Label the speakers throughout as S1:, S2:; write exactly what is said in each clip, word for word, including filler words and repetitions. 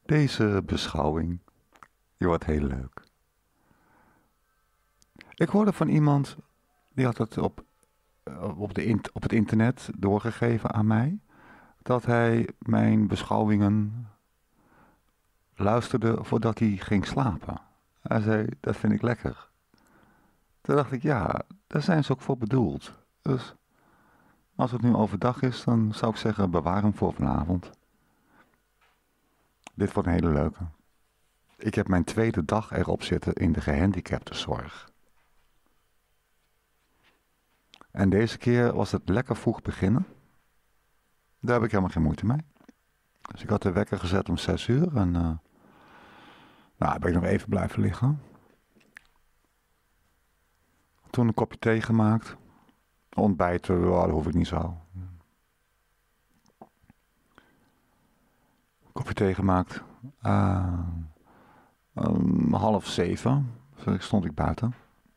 S1: Deze beschouwing, die wordt heel leuk. Ik hoorde van iemand, die had het op, op, de, op het internet doorgegeven aan mij, dat hij mijn beschouwingen luisterde voordat hij ging slapen. Hij zei, dat vind ik lekker. Toen dacht ik, ja, daar zijn ze ook voor bedoeld. Dus als het nu overdag is, dan zou ik zeggen, bewaar hem voor vanavond. Dit wordt een hele leuke. Ik heb mijn tweede dag erop zitten in de gehandicaptenzorg. En deze keer was het lekker vroeg beginnen. Daar heb ik helemaal geen moeite mee. Dus ik had de wekker gezet om zes uur en uh, nou, ben ik nog even blijven liggen. Toen een kopje thee gemaakt. Ontbijten, oh, dat hoef ik niet zo. Kopje thee gemaakt. Uh, um, half zeven stond ik buiten.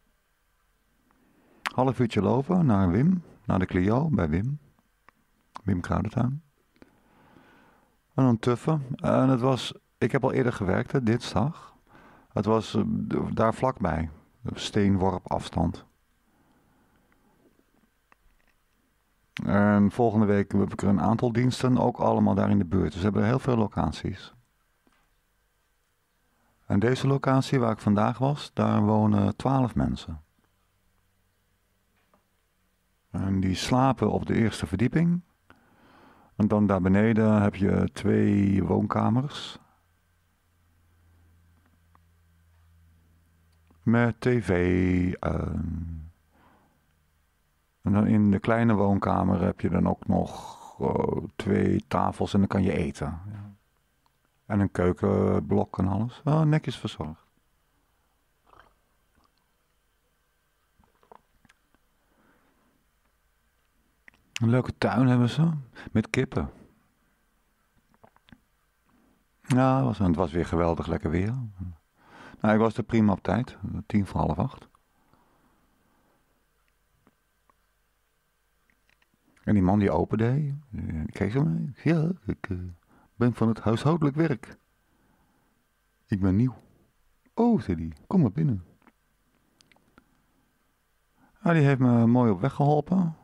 S1: Half uurtje lopen naar Wim, naar de Clio bij Wim. Wim Kruidentuin. En dan tuffen. En het was, ik heb al eerder gewerkt, hè, dinsdag. Het was uh, daar vlakbij. Steenworp afstand. En volgende week heb ik er een aantal diensten, ook allemaal daar in de buurt. Dus we hebben heel veel locaties. En deze locatie waar ik vandaag was, daar wonen twaalf mensen. En die slapen op de eerste verdieping. En dan daar beneden heb je twee woonkamers. Met tv. Uh, en dan in de kleine woonkamer heb je dan ook nog uh, twee tafels en dan kan je eten. Ja. En een keukenblok en alles. Oh, netjes verzorgd. Een leuke tuin hebben ze. Met kippen. Ja, het was, het was weer geweldig lekker weer. Nou, ik was er prima op tijd. Tien voor half acht. En die man die opendeed. Die keek zo mee. Ja, ik uh, ben van het huishoudelijk werk. Ik ben nieuw. Oh, zei hij. Kom maar binnen. Nou, die heeft me mooi op weg geholpen.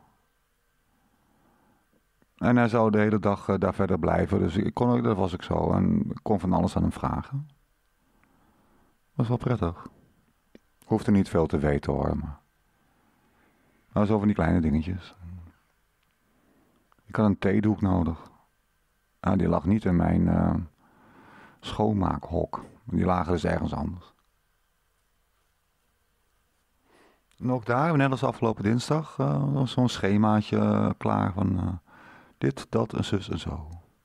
S1: En hij zou de hele dag uh, daar verder blijven. Dus ik kon, dat was ik zo. En ik kon van alles aan hem vragen. Was wel prettig. Hoefde niet veel te weten hoor. Maar nou, zo van die kleine dingetjes. Ik had een theedoek nodig. Nou, die lag niet in mijn uh, schoonmaakhok. Die lagen dus ergens anders. En ook daar, net als afgelopen dinsdag, uh, was zo'n schemaatje uh, klaar van uh, dit, dat en zus en zo.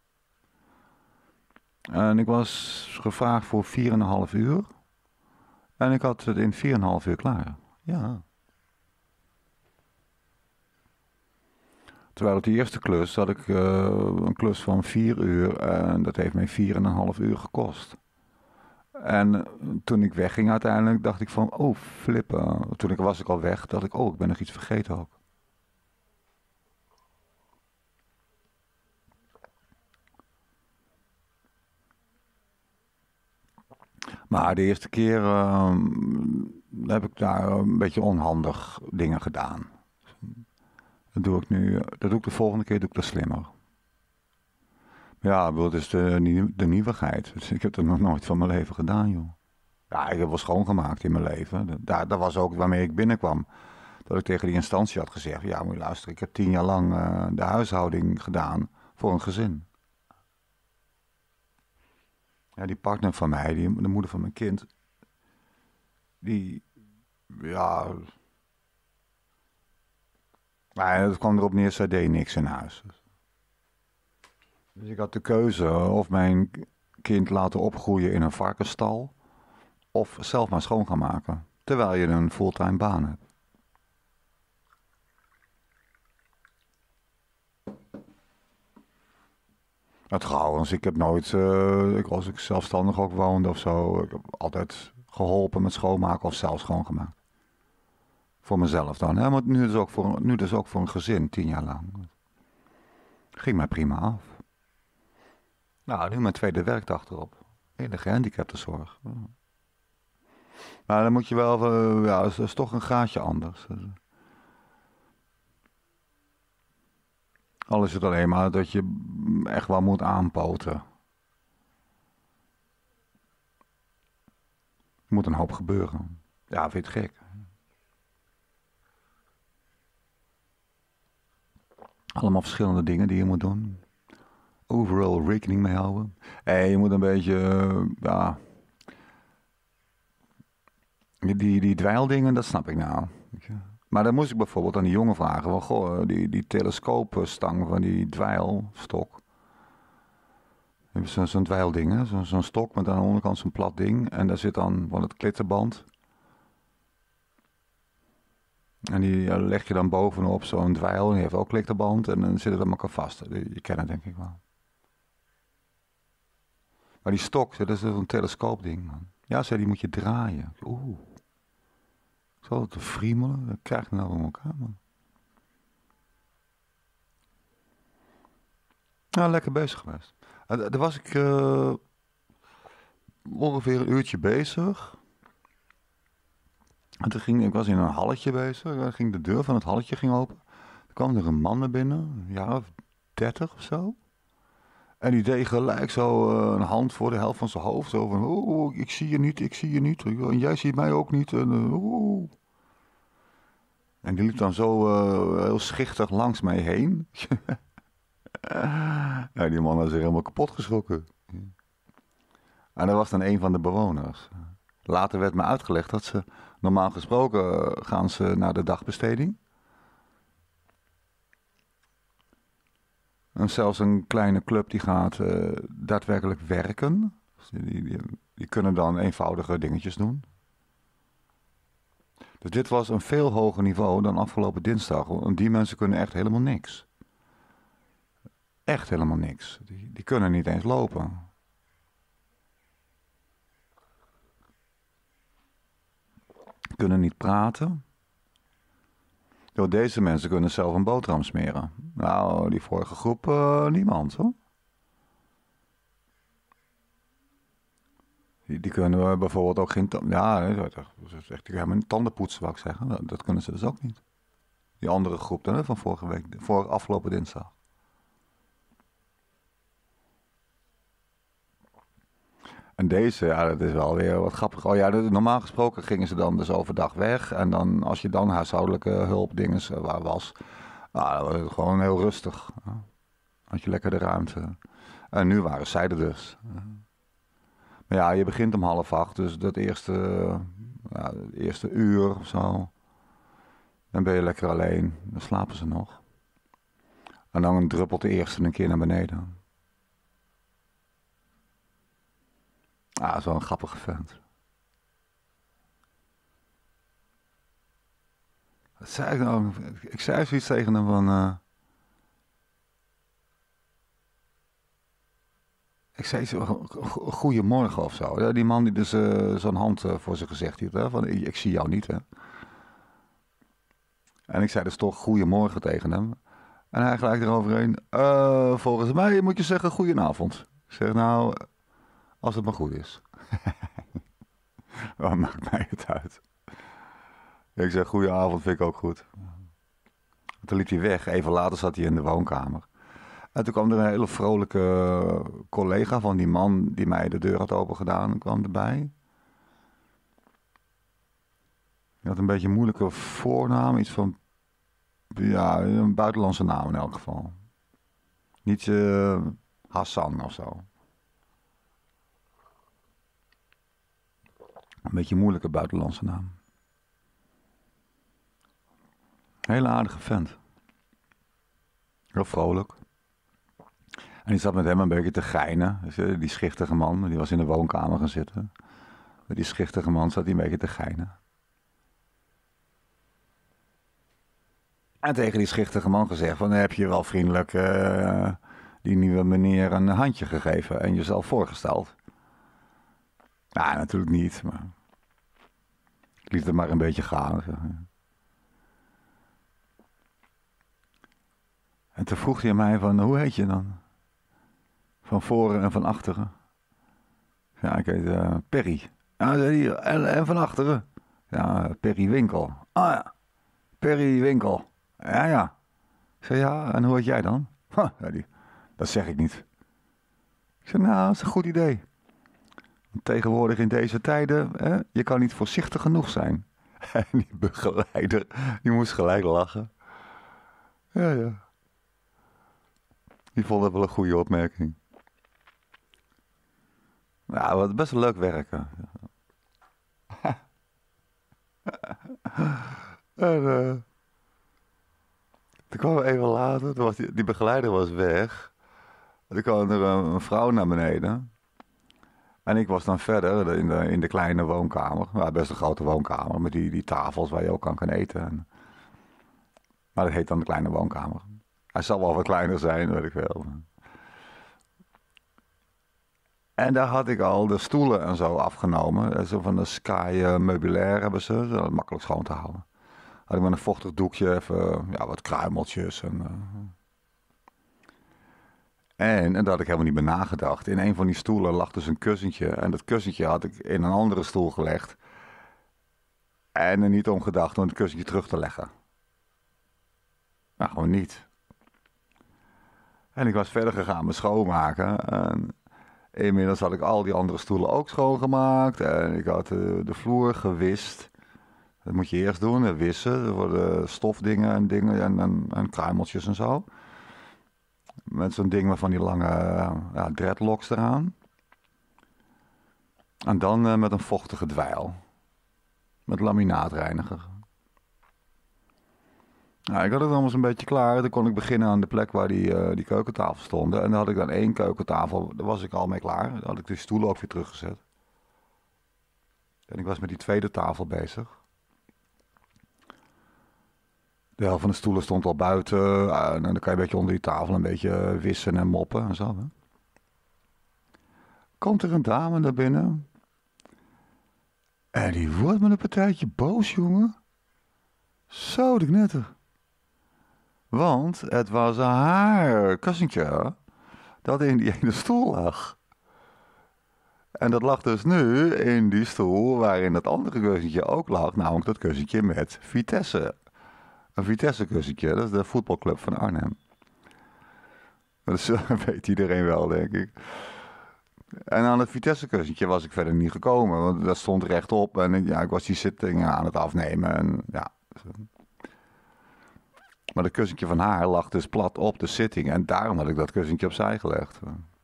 S1: En ik was gevraagd voor vier en een half uur. En ik had het in vier en een half uur klaar. Ja. Terwijl op die eerste klus had ik uh, een klus van vier uur en dat heeft mij vier en een half uur gekost. En uh, toen ik wegging uiteindelijk dacht ik van, oh flippen. Toen ik, was ik al weg, dacht ik, oh ik ben nog iets vergeten ook. Maar de eerste keer uh, heb ik daar een beetje onhandig dingen gedaan. Dat doe ik nu, dat doe ik de volgende keer, doe ik dat slimmer. Ja, dat is de, de nieuwigheid. Dus ik heb dat nog nooit van mijn leven gedaan, joh. Ja, ik heb wel schoongemaakt in mijn leven. Daar, dat was ook waarmee ik binnenkwam. Dat ik tegen die instantie had gezegd, ja, moet je luisteren, ik heb tien jaar lang uh, de huishouding gedaan voor een gezin. Ja, die partner van mij, die, de moeder van mijn kind, die, ja... Maar het kwam erop neer, zij deed niks in huis. Dus ik had de keuze of mijn kind laten opgroeien in een varkensstal of zelf maar schoon gaan maken, terwijl je een fulltime baan hebt. Het trouwens, ik heb nooit, uh, ik, als ik zelfstandig ook woonde of zo, ik heb altijd geholpen met schoonmaken of zelf schoongemaakt. Voor mezelf dan, hè? Maar nu dus, ook voor, nu dus ook voor een gezin, tien jaar lang. Ging mij prima af. Nou, nu mijn tweede werkdag erop. In de gehandicaptenzorg. Maar dan moet je wel, uh, ja, dat is, dat is toch een gaatje anders. Al is het alleen maar dat je echt wel moet aanpoten. Er moet een hoop gebeuren. Ja, vind je het gek? Allemaal verschillende dingen die je moet doen. Overal rekening mee houden. En je moet een beetje, uh, ja... Die, die dweildingen, dat snap ik nou. Maar dan moest ik bijvoorbeeld aan die jongen vragen. Van, goh, die, die telescoopstang van die dweilstok. Zo'n zo dweilding, zo'n zo stok met aan de onderkant zo'n plat ding. En daar zit dan van het klittenband. En die leg je dan bovenop zo'n dweil. En die heeft ook klittenband. En dan zit het aan elkaar vast. Je kent het denk ik wel. Maar die stok, dat is een telescoopding, man. Ja, zei die moet je draaien. Oeh. Zal het te friemelen? Dat krijg je nou van elkaar, man. Nou, lekker bezig geweest. En daar was ik uh, ongeveer een uurtje bezig. En toen ging ik was in een halletje bezig. Dan ging de deur van het halletje ging open. Toen kwam er een man naar binnen, een jaar of dertig of zo. En die deed gelijk zo uh, een hand voor de helft van zijn hoofd. Zo van, oeh, ik zie je niet, ik zie je niet. En jij ziet mij ook niet. En, uh, oeh. En die liep dan zo uh, heel schichtig langs mij heen. Ja, die man was er helemaal kapot geschrokken. En dat was dan een van de bewoners. Later werd me uitgelegd dat ze, normaal gesproken gaan ze naar de dagbesteding. En zelfs een kleine club die gaat uh, daadwerkelijk werken. Dus die, die, die kunnen dan eenvoudige dingetjes doen. Dus dit was een veel hoger niveau dan afgelopen dinsdag. Want die mensen kunnen echt helemaal niks. Echt helemaal niks. Die, die kunnen niet eens lopen. Kunnen niet praten. Door deze mensen kunnen zelf een boterham smeren. Nou, die vorige groep, uh, niemand hoor. Die, die kunnen we bijvoorbeeld ook geen... Ja, dat is echt helemaal een tandenpoetsen, wou ik zeggen. Dat, dat kunnen ze dus ook niet. Die andere groep dan, van vorige week, voor afgelopen dinsdag. En deze, ja, dat is wel weer wat grappig. Oh ja, normaal gesproken gingen ze dan dus overdag weg. En dan, als je dan huishoudelijke hulpdingen waar was, nou, dan was het gewoon heel rustig. Had je lekker de ruimte. En nu waren zij er dus. Maar ja, je begint om half acht, dus dat eerste, ja, het eerste uur of zo. Dan ben je lekker alleen, dan slapen ze nog. En dan druppelt de eerste een keer naar beneden. Ah, dat is wel een grappige vent. Wat zei ik nou? Ik zei zoiets tegen hem van... Uh, ik zei zo, goeiemorgen of zo. Ja, die man die dus uh, zo'n hand uh, voor zijn gezicht hield. Hè, van, ik, ik zie jou niet, hè. En ik zei dus toch goeiemorgen tegen hem. En hij gelijk eroverheen. Uh, volgens mij moet je zeggen goedenavond. Ik zeg nou, als het maar goed is. Wat maakt mij het uit? Ik zeg goedenavond, vind ik ook goed. Toen liep hij weg. Even later zat hij in de woonkamer. En toen kwam er een hele vrolijke collega van die man die mij de deur had opengedaan, kwam erbij. Hij had een beetje een moeilijke voornaam, iets van, ja, een buitenlandse naam in elk geval. Niet uh, Hassan of zo. Een beetje een moeilijke buitenlandse naam. Hele aardige vent. Heel vrolijk. En die zat met hem een beetje te geinen. Die schichtige man, die was in de woonkamer gaan zitten. Met die schichtige man zat hij een beetje te geinen. En tegen die schichtige man gezegd van, heb je wel vriendelijk uh, die nieuwe meneer een handje gegeven en jezelf voorgesteld? Nou, natuurlijk niet, maar ik liet het maar een beetje gaan. En toen vroeg hij mij van, hoe heet je dan? Van voren en van achteren. Ja, ik heet uh, Perry. Ja, zei hij, en, en van achteren? Ja, Perry Winkel. Ah ja, Perry Winkel. Ja, ja. Ik zei, ja, en hoe heet jij dan? Ha, zei hij, dat zeg ik niet. Ik zei, nou, dat is een goed idee. Tegenwoordig in deze tijden, hè, je kan niet voorzichtig genoeg zijn. En die begeleider, die moest gelijk lachen. Ja, ja. Die vond het wel een goede opmerking. Nou, wat best wel leuk werken. En uh, toen kwam we even later, toen was die, die begeleider was weg. Toen kwam er een, een vrouw naar beneden. En ik was dan verder in de, in de kleine woonkamer. Ja, best een grote woonkamer met die, die tafels waar je ook aan kan eten. En, maar dat heet dan de kleine woonkamer. Hij zal wel wat kleiner zijn, weet ik wel. En daar had ik al de stoelen en zo afgenomen. Zo van de Sky uh, meubilair hebben ze, zo makkelijk schoon te houden. Had ik met een vochtig doekje even ja, wat kruimeltjes. En, uh... en, en dat had ik helemaal niet meer nagedacht. In een van die stoelen lag dus een kussentje. En dat kussentje had ik in een andere stoel gelegd. En er niet om gedacht om het kussentje terug te leggen. Nou, gewoon niet. En ik was verder gegaan met schoonmaken. En inmiddels had ik al die andere stoelen ook schoongemaakt. En ik had de, de vloer gewist. Dat moet je eerst doen, wissen. Voor de stofdingen en dingen en, en, en kruimeltjes en zo. Met zo'n ding met van die lange ja, dreadlocks eraan. En dan uh, met een vochtige dweil. Met laminaatreiniger. Nou, ik had het allemaal een beetje klaar. Toen kon ik beginnen aan de plek waar die, uh, die keukentafel stonden. En dan had ik dan één keukentafel. Daar was ik al mee klaar. Dan had ik de stoelen ook weer teruggezet. En ik was met die tweede tafel bezig. De helft van de stoelen stond al buiten. Uh, en dan kan je een beetje onder die tafel een beetje wissen en moppen en zo. Hè. Komt er een dame naar binnen. En die wordt met een partijtje boos, jongen. Zo, de knetter. Want het was haar kussentje dat in die ene stoel lag. En dat lag dus nu in die stoel waarin dat andere kussentje ook lag. Namelijk dat kussentje met Vitesse. Een Vitesse kussentje, dat is de voetbalclub van Arnhem. Dat weet iedereen wel, denk ik. En aan het Vitesse kussentje was ik verder niet gekomen. Want dat stond rechtop en ja, ik was die zittingen aan het afnemen. En, ja. Maar dat kussentje van haar lag dus plat op de zitting. En daarom had ik dat kussentje opzij gelegd.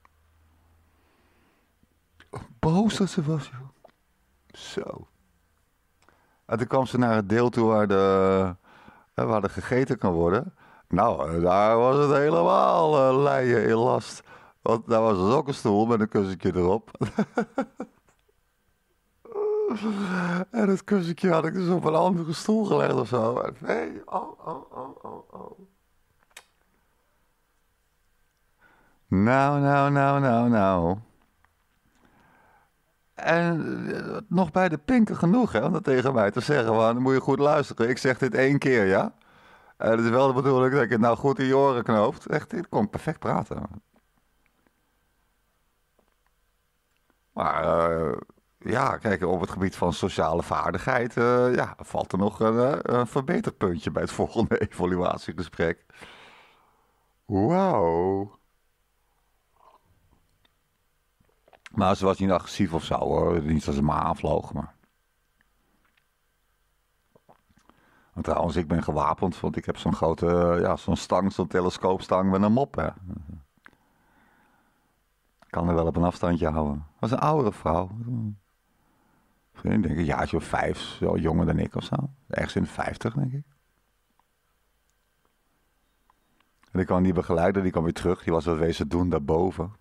S1: Boos dat ze was, joh. Zo. En toen kwam ze naar het deel toe waar, de, waar er gegeten kan worden. Nou, daar was het helemaal uh, leien in last. Want daar was dus ook een stoel met een kussentje erop. En dat kussentje had ik dus op een andere stoel gelegd of zo. Nee, oh, oh, oh, oh, oh. Nou, nou, nou, nou, nou. En uh, nog bij de pinken genoeg, hè, om dat tegen mij te zeggen. Want dan moet je goed luisteren. Ik zeg dit één keer, ja. En het is wel de bedoeling dat ik het nou goed in je oren knoopt. Echt, ik kon perfect praten. Maar uh, ja, kijk, op het gebied van sociale vaardigheid uh, ja, valt er nog een, een verbeterpuntje bij het volgende evaluatiegesprek. Wauw. Maar ze was niet agressief of zo hoor. Niet als ze me aanvloog, maar... En trouwens, ik ben gewapend, want ik heb zo'n grote, ja, zo'n stang, zo'n telescoopstang met een mop, hè. Ik kan er wel op een afstandje houden. Dat was een oudere vrouw. Ik denk een jaartje of vijf, zo jonger dan ik of zo. Ergens in de vijftig, denk ik. En ik kwam die begeleider, die kwam weer terug. Die was wat wezen doen daarboven.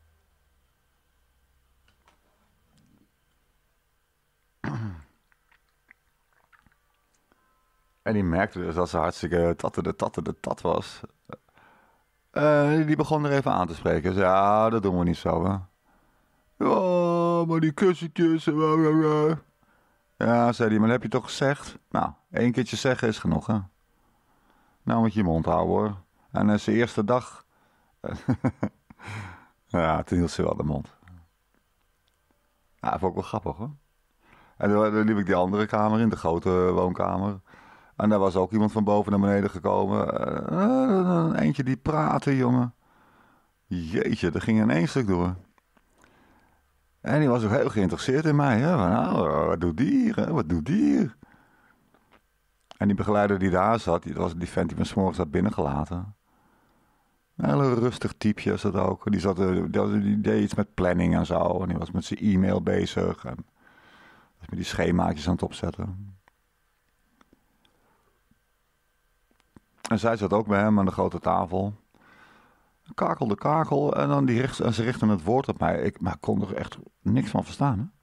S1: En die merkte dus dat ze hartstikke tatte de tatte de tat was. Uh, die begon er even aan te spreken. Ze zei, ja, dat doen we niet zo, hè. Ja, maar die kussentjes... Ja, zei hij, maar dat heb je toch gezegd? Nou, één keertje zeggen is genoeg, hè. Nou moet je je mond houden, hoor. En uh, zijn eerste dag... ja, toen hield ze wel de mond. Ja, dat vond ik wel grappig hoor. En toen, toen liep ik die andere kamer in, de grote woonkamer. En daar was ook iemand van boven naar beneden gekomen. Uh, eentje die praatte, jongen. Jeetje, dat ging in één stuk door. En die was ook heel geïnteresseerd in mij. Hè? Van, nou, wat doet die hier? Hè? Wat doet die hier? En die begeleider die daar zat, die was die vent die me 's morgens had binnengelaten. Een hele rustig typeje is dat ook. Die, zat, die, die deed iets met planning en zo. En die was met zijn e-mail bezig. En was met die schemaatjes aan het opzetten. En zij zat ook bij hem aan de grote tafel. Kakelde kakel en dan die richt, en ze richtte het woord op mij. Ik, maar ik kon er echt niks van verstaan. Hè?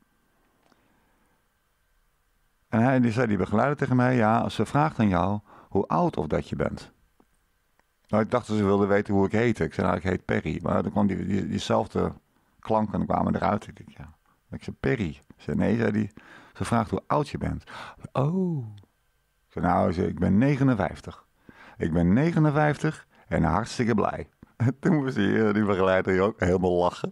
S1: En hij die zei, die begeleider tegen mij, ja, ze vraagt aan jou hoe oud of dat je bent. Nou, ik dacht dat ze wilde weten hoe ik heette. Ik zei, nou, ik heet Perry. Maar dan kwam die, die, diezelfde klanken kwamen eruit. Ik dacht, ja. Ik zei, Perry. Ze zei, nee, zei die, ze vraagt hoe oud je bent. Oh. Ik zei, nou, zei, ik ben negenenvijftig. Ik ben negenenvijftig en hartstikke blij. En toen moest die, die begeleider ook helemaal lachen.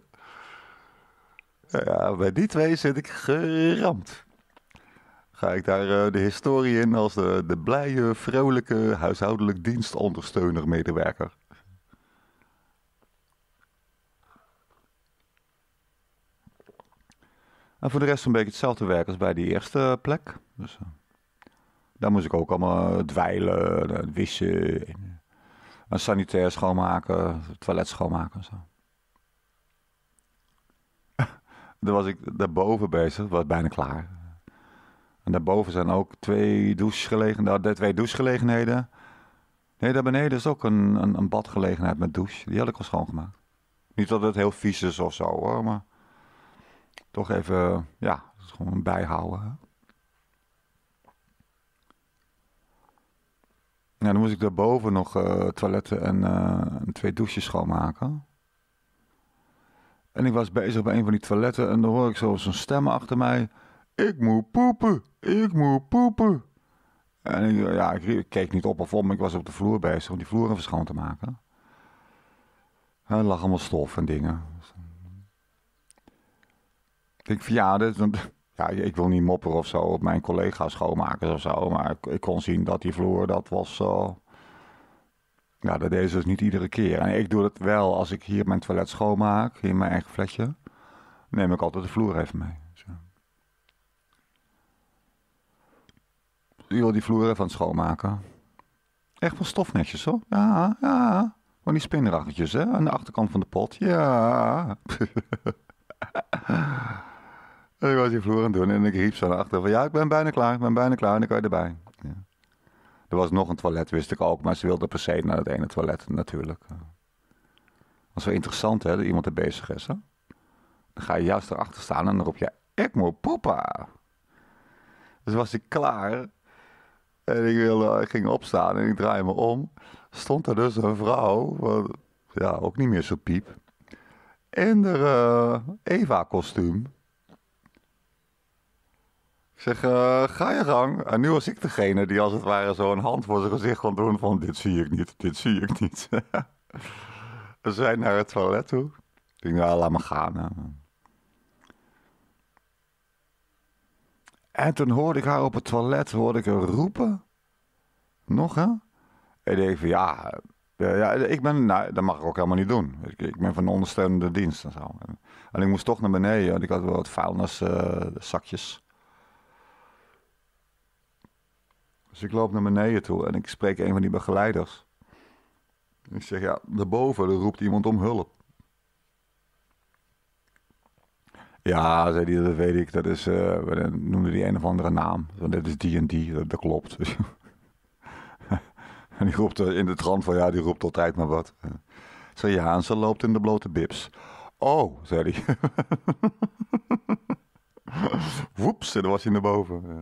S1: Ja, bij die twee zit ik geramd. Ga ik daar uh, de historie in als de, de blije, vrolijke, huishoudelijk dienstondersteuner medewerker. En voor de rest een beetje hetzelfde werk als bij die eerste plek. Dus, uh, daar moest ik ook allemaal dweilen, uh, wissen, uh, sanitair schoonmaken, toilet schoonmaken en zo. Daar was ik daarboven bezig, was bijna klaar. En daarboven zijn ook twee douchegelegenheden, twee douchegelegenheden. Nee, daar beneden is ook een, een, een badgelegenheid met douche. Die had ik al schoongemaakt. Niet dat het heel vies is of zo hoor, maar toch even, ja, gewoon bijhouden. Hè? Ja, dan moest ik daarboven nog uh, toiletten en uh, twee douches schoonmaken. En ik was bezig bij een van die toiletten en dan hoor ik zo zo'n stem achter mij. Ik moet poepen, ik moet poepen. En ik, ja, ik keek niet op of om, ik was op de vloer bezig om die vloer even schoon te maken. En er lag allemaal stof en dingen. Ik denk van ja, dit, ja, ik wil niet mopperen of zo op mijn collega's schoonmakers of zo, maar ik, ik kon zien dat die vloer, dat was zo. Ja, dat deed ze dus niet iedere keer. En ik doe het wel als ik hier mijn toilet schoonmaak, in mijn eigen flesje. Neem ik altijd de vloer even mee. Zo. Je wil die vloer even aan het schoonmaken. Echt van stofnetjes hoor. Ja, ja. Van die spinraggetjes hè, aan de achterkant van de pot. Ja. En ik was die vloer aan het doen en ik riep zo naar achter van ja, ik ben bijna klaar, ik ben bijna klaar en dan kan je erbij. Ja. Er was nog een toilet, wist ik ook, maar ze wilde per se naar het ene toilet natuurlijk. Dat is wel interessant hè, dat iemand er bezig is hè. Dan ga je juist erachter staan en dan roep je, ik moet poepa. Dus was ik klaar en ik, wilde, ik ging opstaan en ik draai me om. Stond er dus een vrouw, ja, ook niet meer zo piep, in de uh, Eva-kostuum. Ik zeg, uh, ga je gang. En nu was ik degene die als het ware zo een hand voor zijn gezicht kon doen van, dit zie ik niet, dit zie ik niet. We zijn naar het toilet toe. Ik denk, nou, laat me gaan. Hè. En toen hoorde ik haar op het toilet, hoorde ik haar roepen. Nog, hè? En ik denk van, ja, ja ik ben, nou, dat mag ik ook helemaal niet doen. Ik, ik ben van de ondersteunende dienst en zo. En ik moest toch naar beneden, want ik had wel wat vuilniszakjes. Uh, Dus ik loop naar beneden toe en ik spreek een van die begeleiders. Ik zeg, ja, daarboven roept iemand om hulp. Ja, zei hij, dat weet ik. Dat is, uh, we noemden die een of andere naam. Dat is die en die, dat, dat klopt. En die roept in de trant van, ja, die roept altijd maar wat. Ik zei, ja, en ze loopt in de blote bibs. Oh, zei hij. Woeps, en dan was hij naar boven. Ja.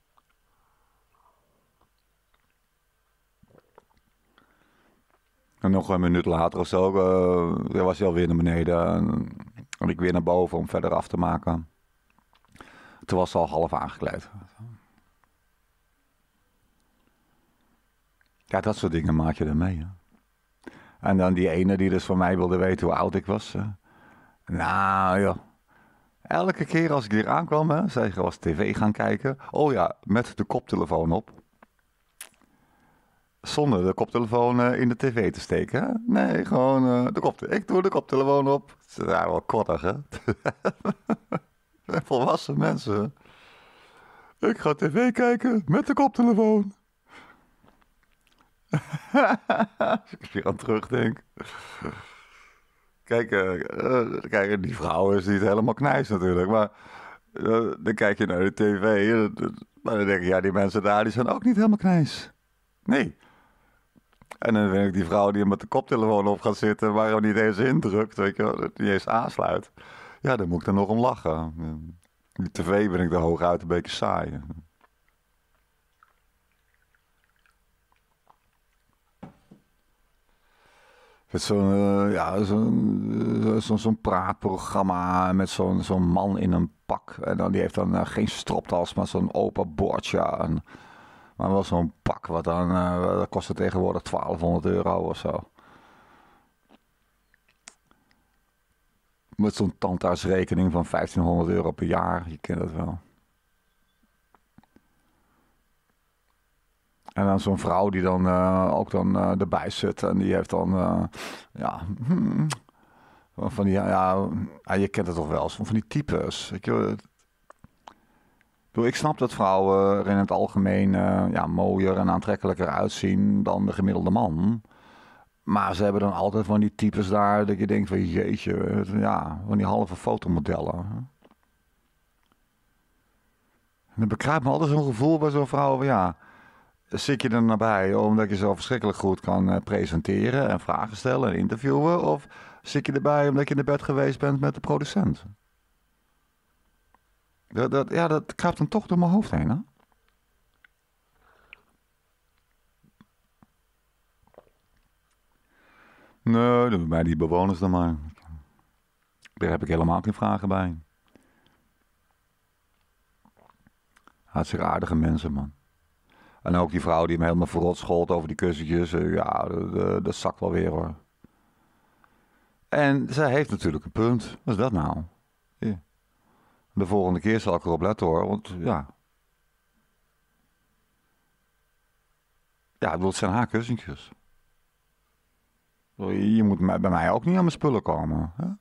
S1: En nog een minuut later of zo, uh, was hij alweer naar beneden. En, en ik weer naar boven om verder af te maken. Toen was ze al half aangekleed. Ja, dat soort dingen maak je er mee. Hè? En dan die ene die dus van mij wilde weten hoe oud ik was. Uh, nou, joh. Elke keer als ik hier aankwam, hè, zei je was tv gaan kijken. Oh ja, met de koptelefoon op. Zonder de koptelefoon uh, in de tv te steken. Hè? Nee, gewoon uh, de koptelefoon. Ik doe de koptelefoon op. Ze zijn wel kortig, hè? Volwassen mensen. Ik ga tv kijken met de koptelefoon. Als ik hier aan terugdenk. Kijk, uh, uh, kijk, die vrouw is niet helemaal knijs natuurlijk. Maar uh, dan kijk je naar de tv. Uh, uh, maar dan denk ik, ja, die mensen daar die zijn ook niet helemaal knijs. Nee. En dan vind ik die vrouw die met de koptelefoon op gaat zitten, waar hij niet eens indrukt, weet je, dat niet eens aansluit. Ja, dan moet ik er nog om lachen. Die tv ben ik er hooguit een beetje saai. Met zo'n uh, ja, zo'n uh, zo, zo'n praatprogramma met zo'n zo'n man in een pak. En dan, die heeft dan uh, geen stropdas, maar zo'n open bordje. En, maar wel zo'n pak, wat dan, uh, dat kostte tegenwoordig twaalfhonderd euro of zo. Met zo'n tandartsrekening van vijftienhonderd euro per jaar, je kent het wel. En dan zo'n vrouw die dan uh, ook dan uh, erbij zit en die heeft dan, uh, ja, hmm, van die, ja, ja, je kent het toch wel, van die types. Ik, uh, ik snap dat vrouwen er in het algemeen uh, ja, mooier en aantrekkelijker uitzien dan de gemiddelde man. Maar ze hebben dan altijd van die types daar dat je denkt van jeetje, ja, van die halve fotomodellen. En dan bekruipt me altijd zo'n gevoel bij zo'n vrouw van ja, zit je er nabij omdat je zo verschrikkelijk goed kan uh, presenteren en vragen stellen en interviewen? Of zit je erbij omdat je in de bed geweest bent met de producent? Dat, dat, ja, dat kruipt dan toch door mijn hoofd heen, hè? Nee, dat doen bij die bewoners dan maar. Daar heb ik helemaal geen vragen bij. Hartstikke aardige mensen, man. En ook die vrouw die me helemaal verrot schold over die kussentjes. Uh, ja, dat, dat zakt wel weer, hoor. En zij heeft natuurlijk een punt. Wat is dat nou? Ja. De volgende keer zal ik erop letten, hoor. Want ja... Ja, ik bedoel, het zijn haar kussentjes. Je moet bij mij ook niet aan mijn spullen komen. Hè?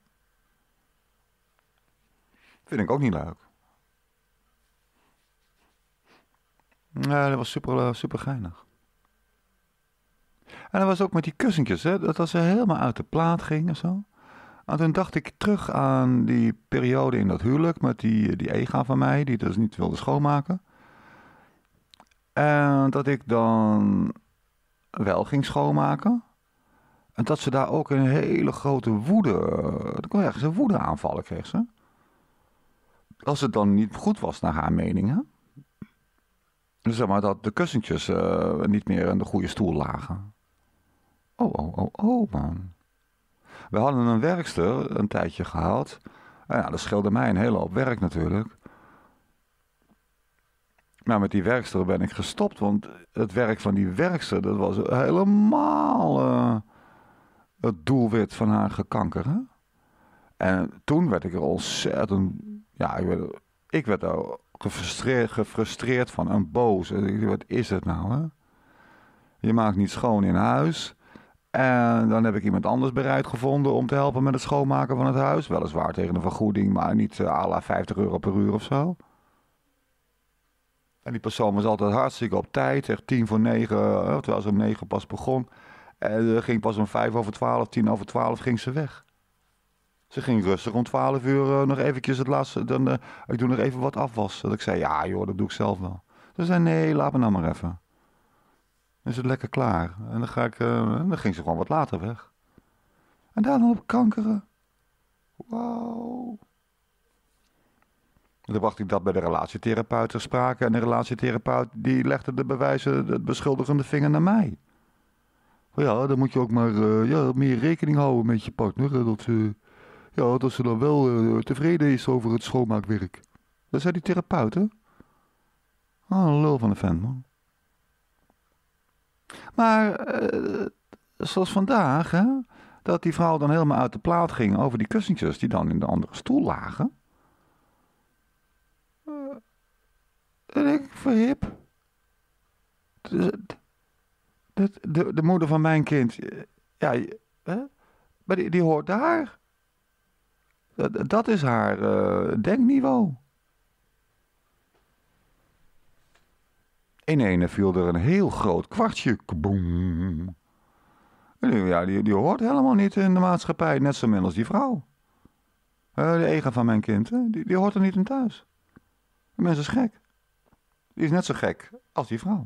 S1: Vind ik ook niet leuk. Nee, dat was super, super geinig. En dat was ook met die kussentjes, hè? Dat als ze helemaal uit de plaat ging en zo. En toen dacht ik terug aan die periode in dat huwelijk met die, die ega van mij, die dus niet wilde schoonmaken. En dat ik dan wel ging schoonmaken. En dat ze daar ook een hele grote woede, dan kon je ergens een woede aanvallen, kreeg ze. Als het dan niet goed was naar haar mening, hè? Dus zeg maar dat de kussentjes uh, niet meer in de goede stoel lagen. Oh, oh, oh, oh, man. We hadden een werkster een tijdje gehad. En ja, dat scheelde mij een hele hoop werk natuurlijk. Maar met die werkster ben ik gestopt, want het werk van die werkster, dat was helemaal uh, het doelwit van haar gekanker, hè? En toen werd ik er ontzettend, ja, ik werd, ik werd er gefrustreerd, gefrustreerd van en boos. En ik dacht, wat is het nou, hè? Je maakt niet schoon in huis. En dan heb ik iemand anders bereid gevonden om te helpen met het schoonmaken van het huis. Weliswaar tegen een vergoeding, maar niet uh, à la vijftig euro per uur of zo. En die persoon was altijd hartstikke op tijd, echt tien voor negen, uh, terwijl ze om negen pas begon. En uh, ging pas om vijf over twaalf, tien over twaalf ging ze weg. Ze ging rustig om twaalf uur uh, nog eventjes het laatste, dan, uh, ik doe nog even wat afwas. Dat ik zei, ja joh, dat doe ik zelf wel. Ze zei, nee, laat me nou maar even. Dan is het lekker klaar. En dan, ga ik, uh, dan ging ze gewoon wat later weg. En daar dan op kankeren. Wauw. En toen bracht ik dat bij de relatietherapeut ter sprake. En de relatietherapeut die legde de bewijzen, de beschuldigende vinger naar mij. Ja, dan moet je ook maar uh, ja, meer rekening houden met je partner. Dat, uh, ja, dat ze dan wel uh, tevreden is over het schoonmaakwerk. Dat zei die therapeut, hè? Ah, een lul van een vent, man. Maar, uh, zoals vandaag, hè? Dat die vrouw dan helemaal uit de plaat ging over die kussentjes die dan in de andere stoel lagen. En ik verhip. De, de, de, de moeder van mijn kind. Ja, hè? Maar die, die hoort daar. Dat, dat is haar uh, denkniveau. In ene viel er een heel groot kwartje. Kaboom. Ja, die, die hoort helemaal niet in de maatschappij. Net zo min als die vrouw. Uh, de ega van mijn kind. Hè? Die, die hoort er niet in thuis. De mens is gek. Die is net zo gek als die vrouw.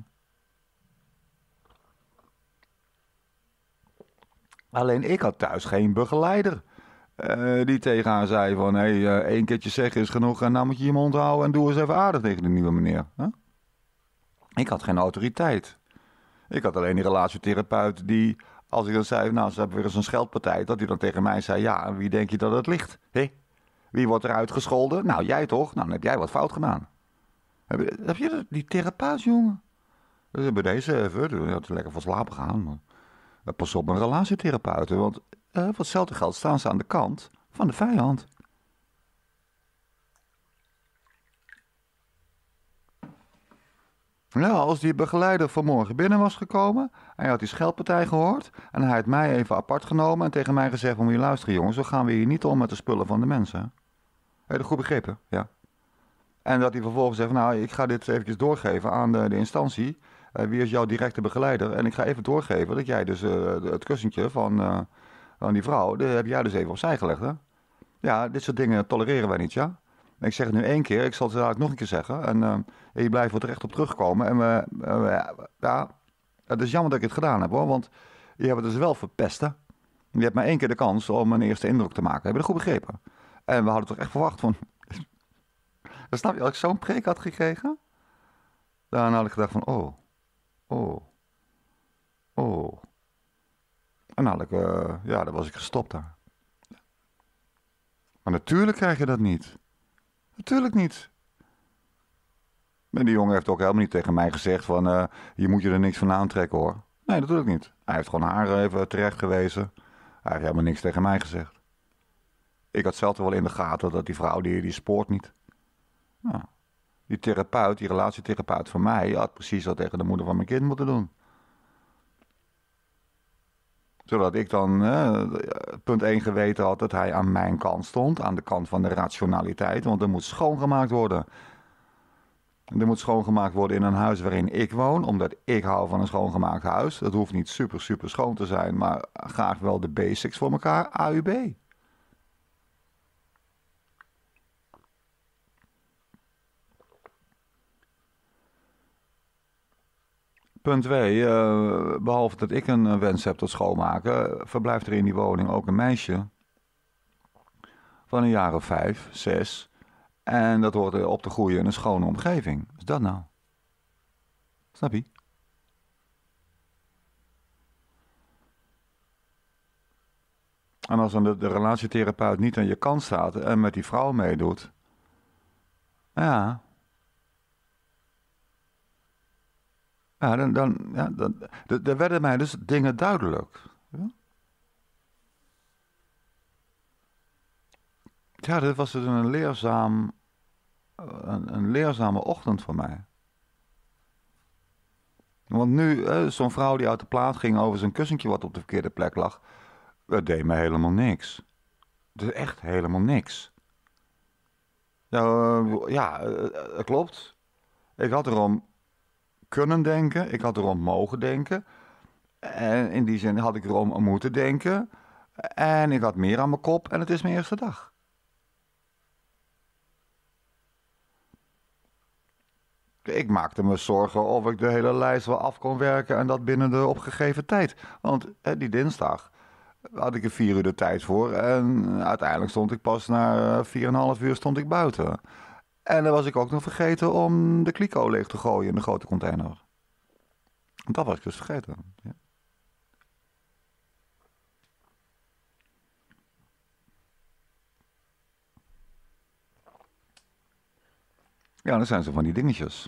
S1: Alleen ik had thuis geen begeleider. Uh, die tegen haar zei van, hé, hey, uh, één keertje zeggen is genoeg en nou moet je je mond houden en doe eens even aardig tegen de nieuwe meneer. Huh? Ik had geen autoriteit. Ik had alleen die relatietherapeut die, als ik dan zei, nou ze hebben weer eens een scheldpartij, dat hij dan tegen mij zei, ja, wie denk je dat het ligt? Hé? Wie wordt er uitgescholden? Nou, jij toch? Nou, dan heb jij wat fout gedaan. Heb je, heb je die therapeut, jongen? Dus bij deze even, je had lekker van slapen gaan, maar... Pas op een relatietherapeuten, want uh, voor hetzelfde geld staan ze aan de kant van de vijand. Nou, als die begeleider vanmorgen binnen was gekomen en hij had die scheldpartij gehoord en hij had mij even apart genomen en tegen mij gezegd, moet je luisteren jongens, zo gaan we hier niet om met de spullen van de mensen. Heb je dat goed begrepen? Ja. En dat hij vervolgens zegt, nou, ik ga dit eventjes doorgeven aan de, de instantie. Uh, wie is jouw directe begeleider? En ik ga even doorgeven dat jij dus uh, het kussentje van, uh, van die vrouw, dat heb jij dus even opzij gelegd, hè? Ja, dit soort dingen tolereren wij niet, ja? En ik zeg het nu één keer, ik zal het dadelijk nog een keer zeggen. En uh, je blijft er terecht op terugkomen. En we, uh, ja, het is jammer dat ik het gedaan heb, hoor. Want je hebt het dus wel verpest, hè? Je hebt maar één keer de kans om een eerste indruk te maken. Heb je dat goed begrepen? En we hadden toch echt verwacht van... Snap je, als ik zo'n preek had gekregen, dan had ik gedacht van, oh... Oh. Oh. En dan had ik, uh, ja, dan was ik gestopt daar. Maar natuurlijk krijg je dat niet. Natuurlijk niet. En die jongen heeft ook helemaal niet tegen mij gezegd van, uh, hier moet je er niks van aantrekken hoor. Nee, natuurlijk niet. Hij heeft gewoon haar even terecht gewezen. Hij heeft helemaal niks tegen mij gezegd. Ik had zelf wel in de gaten dat die vrouw, die, die spoort niet. Nou, die therapeut, die relatietherapeut van mij, had precies dat tegen de moeder van mijn kind moeten doen. Zodat ik dan eh, punt één geweten had dat hij aan mijn kant stond. Aan de kant van de rationaliteit. Want er moet schoongemaakt worden. Er moet schoongemaakt worden in een huis waarin ik woon. Omdat ik hou van een schoongemaakt huis. Dat hoeft niet super super schoon te zijn. Maar graag wel de basics voor elkaar. A U B. Punt twee, uh, behalve dat ik een wens heb tot schoonmaken, verblijft er in die woning ook een meisje van een jaar of vijf, zes. En dat hoort op te groeien in een schone omgeving. Wat is dat nou? Snap je? En als dan de, de relatietherapeut niet aan je kant staat en met die vrouw meedoet, ja... Ja, dan, dan, ja, dan, dan werden mij dus dingen duidelijk. Ja, ja dit was dus een leerzaam, een, een leerzame ochtend voor mij. Want nu, zo'n vrouw die uit de plaat ging over zijn kussentje wat op de verkeerde plek lag, dat deed me helemaal niks. Dat is echt helemaal niks. Ja, uh, ja uh, uh, klopt. Ik had erom kunnen denken, ik had erom mogen denken. En in die zin had ik erom moeten denken. En ik had meer aan mijn kop en het is mijn eerste dag. Ik maakte me zorgen of ik de hele lijst wel af kon werken en dat binnen de opgegeven tijd. Want hè, die dinsdag had ik er vier uur de tijd voor en uiteindelijk stond ik pas na vier en een half uur stond ik buiten. En dan was ik ook nog vergeten om de kliko leeg te gooien in de grote container. Dat was ik dus vergeten. Ja. Ja, dan zijn ze van die dingetjes.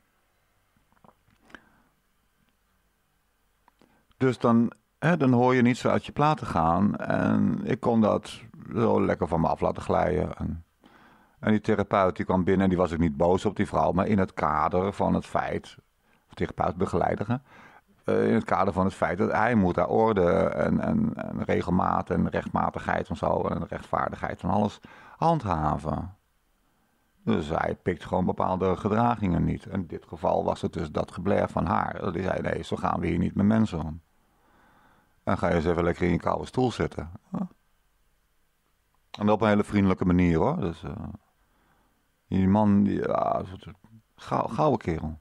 S1: Dus dan, hè, dan hoor je niet zo uit je platen gaan. En ik kon dat zo lekker van me af laten glijden. En En die therapeut die kwam binnen en die was ook niet boos op die vrouw, maar in het kader van het feit, of therapeut begeleider, hè, uh, in het kader van het feit dat hij moet daar orde en, en, en regelmaat en rechtmatigheid en zo en rechtvaardigheid en alles handhaven. Dus hij pikt gewoon bepaalde gedragingen niet. En in dit geval was het dus dat geblair van haar. Die zei, nee, zo gaan we hier niet met mensen om. En ga je eens even lekker in je koude stoel zitten. Ja. En op een hele vriendelijke manier hoor. Dus uh, die man, die, ja, gauw, gouden kerel.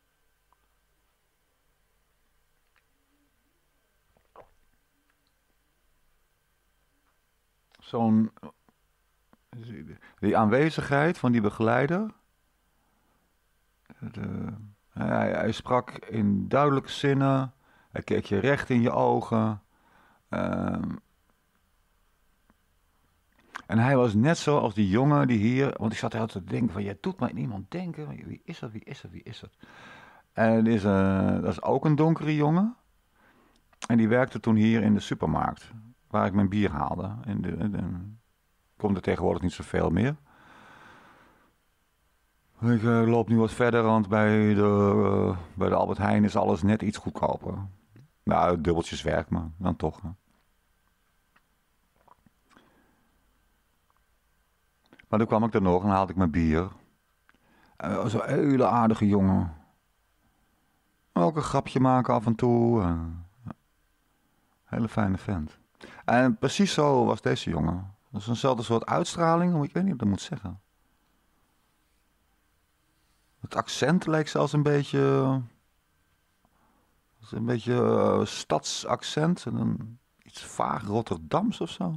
S1: Zo'n... Die aanwezigheid van die begeleider. De, hij, hij sprak in duidelijke zinnen. Hij keek je recht in je ogen. Um, en hij was net zo als die jongen die hier... Want ik zat altijd te denken van... Jij doet maar in iemand denken. Wie is dat? Wie is dat? Wie is dat? En is, uh, dat is ook een donkere jongen. En die werkte toen hier in de supermarkt. Waar ik mijn bier haalde. In de, in de, komt er tegenwoordig niet zoveel meer. Ik uh, loop nu wat verder, want bij de, uh, bij de Albert Heijn is alles net iets goedkoper. Nou, dubbeltjes werk, maar dan toch. Hè. Maar toen kwam ik er nog en haalde ik mijn bier. Uh, Zo'n hele aardige jongen. Ook een grapje maken af en toe. Uh, hele fijne vent. En precies zo was deze jongen. Dat is eenzelfde soort uitstraling, ik weet niet wat ik moet zeggen. Het accent leek zelfs een beetje... Een beetje uh, stadsaccent. En een, iets vaag Rotterdams of zo.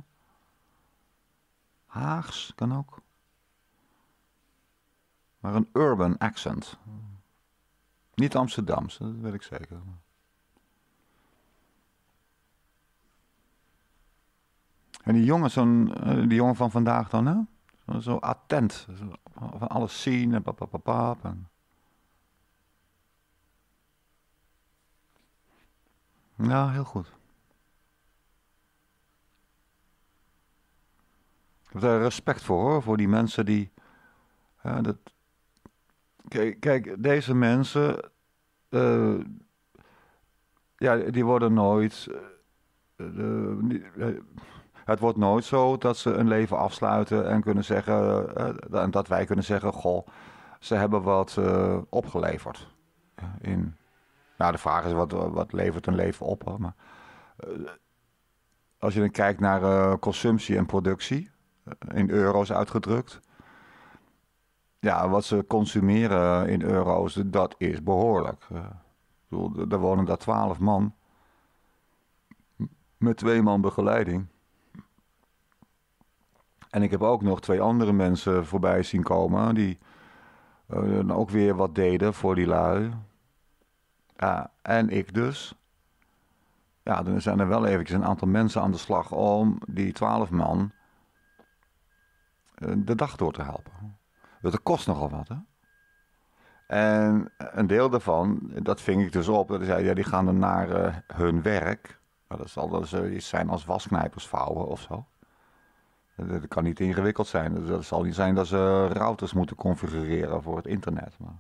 S1: Haags kan ook. Maar een urban accent. Niet Amsterdams, dat weet ik zeker. En die jongen, zo'n, die jongen van vandaag dan, hè? Zo, zo attent. Zo, van alles zien en papapapap. En... Ja, heel goed. Ik heb daar respect voor, hoor. Voor die mensen die... Ja, dat... Kijk, kijk, deze mensen... Uh, ja, die worden nooit... Uh, uh, Het wordt nooit zo dat ze een leven afsluiten en kunnen zeggen, uh, dat wij kunnen zeggen, goh, ze hebben wat uh, opgeleverd. In, nou, de vraag is, wat, wat levert een leven op? Hoor. Maar, uh, als je dan kijkt naar uh, consumptie en productie, uh, in euro's uitgedrukt. Ja, wat ze consumeren in euro's, dat is behoorlijk. Uh, ik bedoel, er wonen daar twaalf man met twee man begeleiding. En ik heb ook nog twee andere mensen voorbij zien komen die uh, ook weer wat deden voor die lui. Ja, en ik dus. Ja, dan zijn er wel eventjes een aantal mensen aan de slag om die twaalf man uh, de dag door te helpen. Dat kost nogal wat, hè. En een deel daarvan, dat ving ik dus op, dat die zei, ja, die gaan dan naar uh, hun werk. Nou, dat zal dus uh, iets zijn als wasknijpers vouwen of zo. Dat kan niet ingewikkeld zijn. Dat zal niet zijn dat ze routers moeten configureren voor het internet. Maar...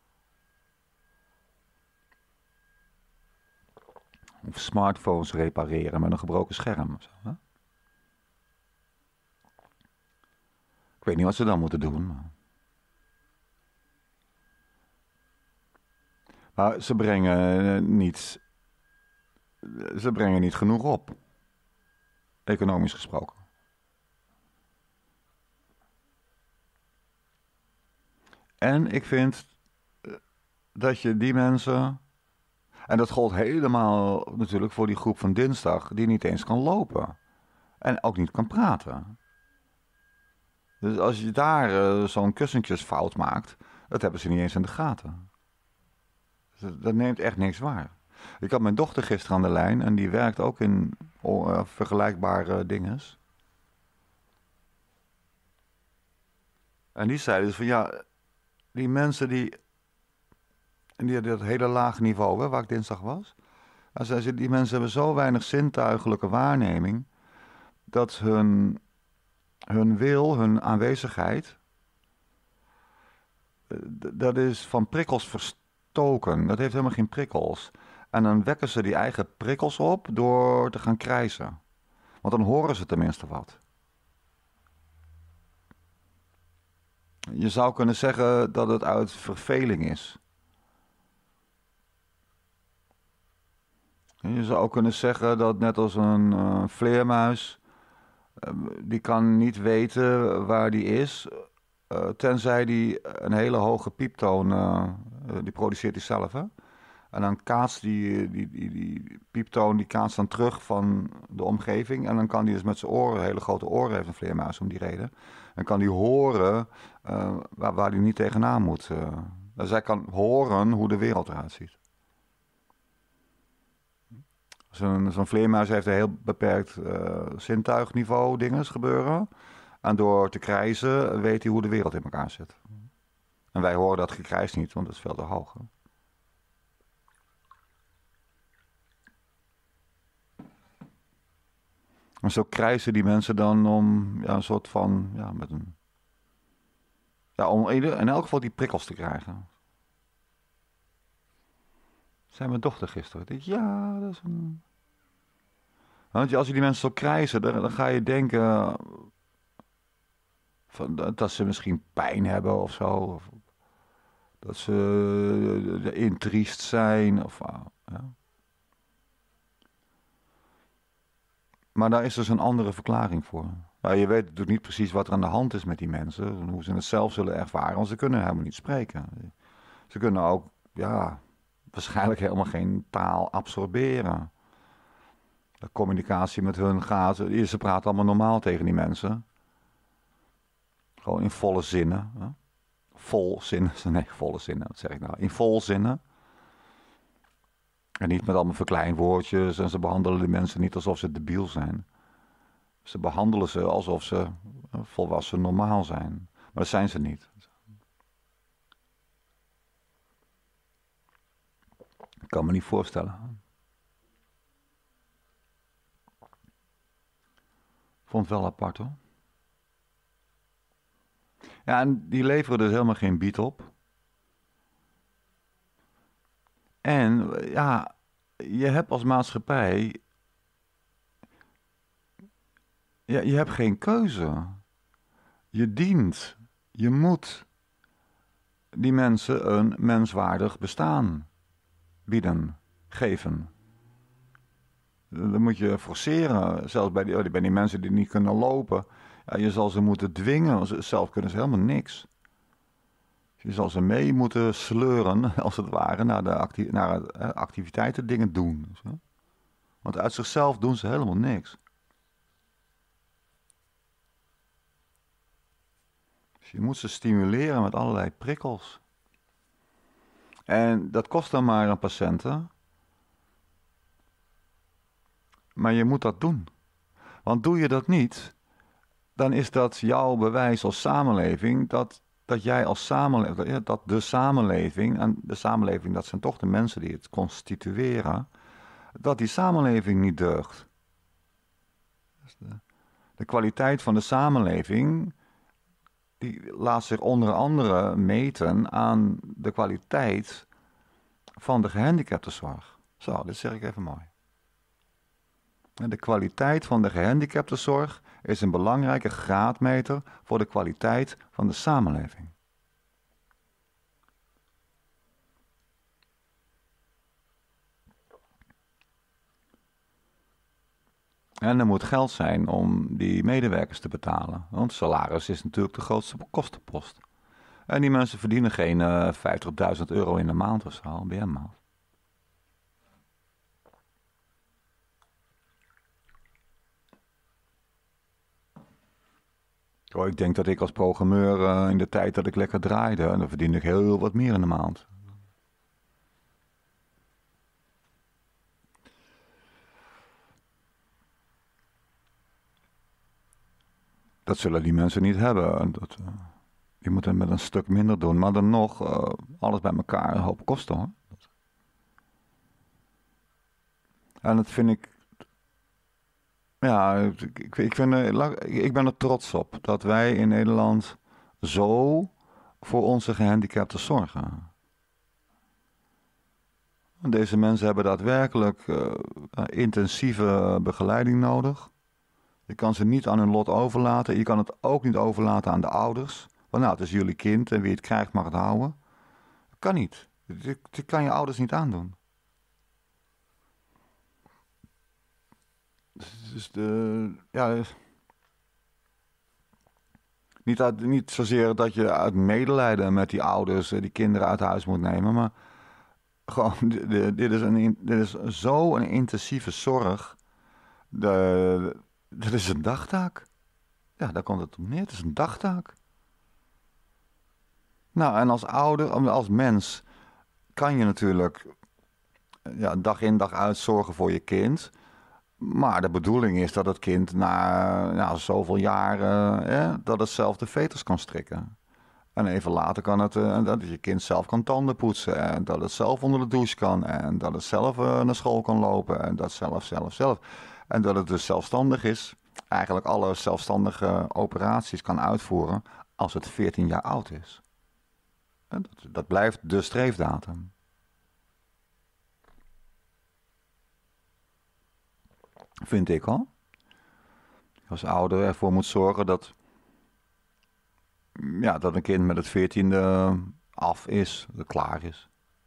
S1: Of smartphones repareren met een gebroken scherm. Of zo, hè? Ik weet niet wat ze dan moeten doen. Maar... maar ze brengen niet... Ze brengen niet genoeg op. Economisch gesproken. En ik vind dat je die mensen... En dat gold helemaal natuurlijk voor die groep van dinsdag... die niet eens kan lopen. En ook niet kan praten. Dus als je daar uh, zo'n kussentjesfout maakt... dat hebben ze niet eens in de gaten. Dat, dat neemt echt niks waar. Ik had mijn dochter gisteren aan de lijn... en die werkt ook in uh, vergelijkbare dinges. En die zei dus van ja... Die mensen die, die dat hele lage niveau, hè, waar ik dinsdag was. Ze, die mensen hebben zo weinig zintuigelijke waarneming. Dat hun, hun wil, hun aanwezigheid. dat is van prikkels verstoken. Dat heeft helemaal geen prikkels. En dan wekken ze die eigen prikkels op door te gaan krijsen. Want dan horen ze tenminste wat. Je zou kunnen zeggen dat het uit verveling is. Je zou ook kunnen zeggen dat net als een uh, vleermuis, uh, die kan niet weten waar die is, uh, tenzij die een hele hoge pieptoon, uh, uh, die produceert hij zelf, hè? En dan kaatst die, die, die, die pieptoon, die kaatst dan terug van de omgeving. En dan kan die dus met zijn oren, hele grote oren heeft een vleermuis om die reden. En kan die horen uh, waar, waar die niet tegenaan moet. Uh. Dus hij kan horen hoe de wereld eruit ziet. Zo'n, zo'n vleermuis heeft een heel beperkt uh, zintuigniveau dinges gebeuren. En door te krijzen weet hij hoe de wereld in elkaar zit. En wij horen dat gekrijs niet, want dat is veel te hoog. Hè? En zo krijsen die mensen dan om ja, een soort van, ja, met een, ja, om in elk geval die prikkels te krijgen. Zei mijn dochter gisteren. Ik dacht, ja, dat is een... Want als je die mensen zo krijsen, dan, dan ga je denken van, dat ze misschien pijn hebben of zo. Of dat ze intriest zijn. Of, ja. Maar daar is dus een andere verklaring voor. Nou, je weet natuurlijk niet precies wat er aan de hand is met die mensen. Hoe ze het zelf zullen ervaren, want ze kunnen helemaal niet spreken. Ze kunnen ook, ja, waarschijnlijk helemaal geen taal absorberen. De communicatie met hun gaat, ze praten allemaal normaal tegen die mensen. Gewoon in volle zinnen. Hè? Vol zinnen, nee, volle zinnen, wat zeg ik nou? In vol zinnen. En niet met allemaal verkleinwoordjes en ze behandelen die mensen niet alsof ze debiel zijn. Ze behandelen ze alsof ze volwassen normaal zijn. Maar dat zijn ze niet. Ik kan me niet voorstellen. Vond het wel apart hoor. Ja, en die leveren dus helemaal geen beat op. En ja, je hebt als maatschappij, ja, je hebt geen keuze. Je dient, je moet die mensen een menswaardig bestaan bieden, geven. Dat moet je forceren, zelfs bij die, bij die mensen die niet kunnen lopen. Ja, je zal ze moeten dwingen, zelf kunnen ze helemaal niks. Je zal ze mee moeten sleuren, als het ware, naar de acti- naar activiteiten, dingen doen. Want uit zichzelf doen ze helemaal niks. Dus je moet ze stimuleren met allerlei prikkels. En dat kost dan maar een patiënten. Maar je moet dat doen. Want doe je dat niet, dan is dat jouw bewijs als samenleving dat, dat jij als samenleving, dat de samenleving, en de samenleving, dat zijn toch de mensen die het constitueren, dat die samenleving niet deugt. Dus de, de kwaliteit van de samenleving, die laat zich onder andere meten aan de kwaliteit van de gehandicaptenzorg. Zo, dit zeg ik even mooi. De kwaliteit van de gehandicaptenzorg is een belangrijke graadmeter voor de kwaliteit van de samenleving. En er moet geld zijn om die medewerkers te betalen. Want salaris is natuurlijk de grootste kostenpost. En die mensen verdienen geen uh, vijftigduizend euro in de maand of zo, een B M-maand. Oh, ik denk dat ik als programmeur uh, in de tijd dat ik lekker draaide, dan verdiende ik heel wat meer in de maand. Dat zullen die mensen niet hebben. Dat, uh, die moeten het met een stuk minder doen. Maar dan nog, uh, alles bij elkaar een hoop kosten hoor. En dat vind ik... Ja, ik, ik, vind, ik ben er trots op dat wij in Nederland zo voor onze gehandicapten zorgen. Deze mensen hebben daadwerkelijk uh, intensieve begeleiding nodig. Je kan ze niet aan hun lot overlaten. Je kan het ook niet overlaten aan de ouders. Want nou, het is jullie kind en wie het krijgt mag het houden. Dat kan niet. Dat kan je ouders niet aandoen. Dus de, ja, niet, uit, niet zozeer dat je uit medelijden met die ouders die kinderen uit huis moet nemen, maar gewoon, dit is, een, dit is zo een intensieve zorg. De, dat is een dagtaak. Ja, daar komt het op neer. Het is een dagtaak. Nou, en als ouder, als mens, kan je natuurlijk ja, dag in dag uit zorgen voor je kind. Maar de bedoeling is dat het kind na, na zoveel jaren eh, dat het zelf de veters kan strikken. En even later kan het, uh, dat je kind zelf kan tanden poetsen. En dat het zelf onder de douche kan. En dat het zelf uh, naar school kan lopen. En dat zelf, zelf, zelf. En dat het dus zelfstandig is. Eigenlijk alle zelfstandige operaties kan uitvoeren als het veertien jaar oud is. En dat, dat blijft de streefdatum. Vind ik al. Als ouder ervoor moet zorgen dat... Ja, dat een kind met het veertiende af is, dat klaar is.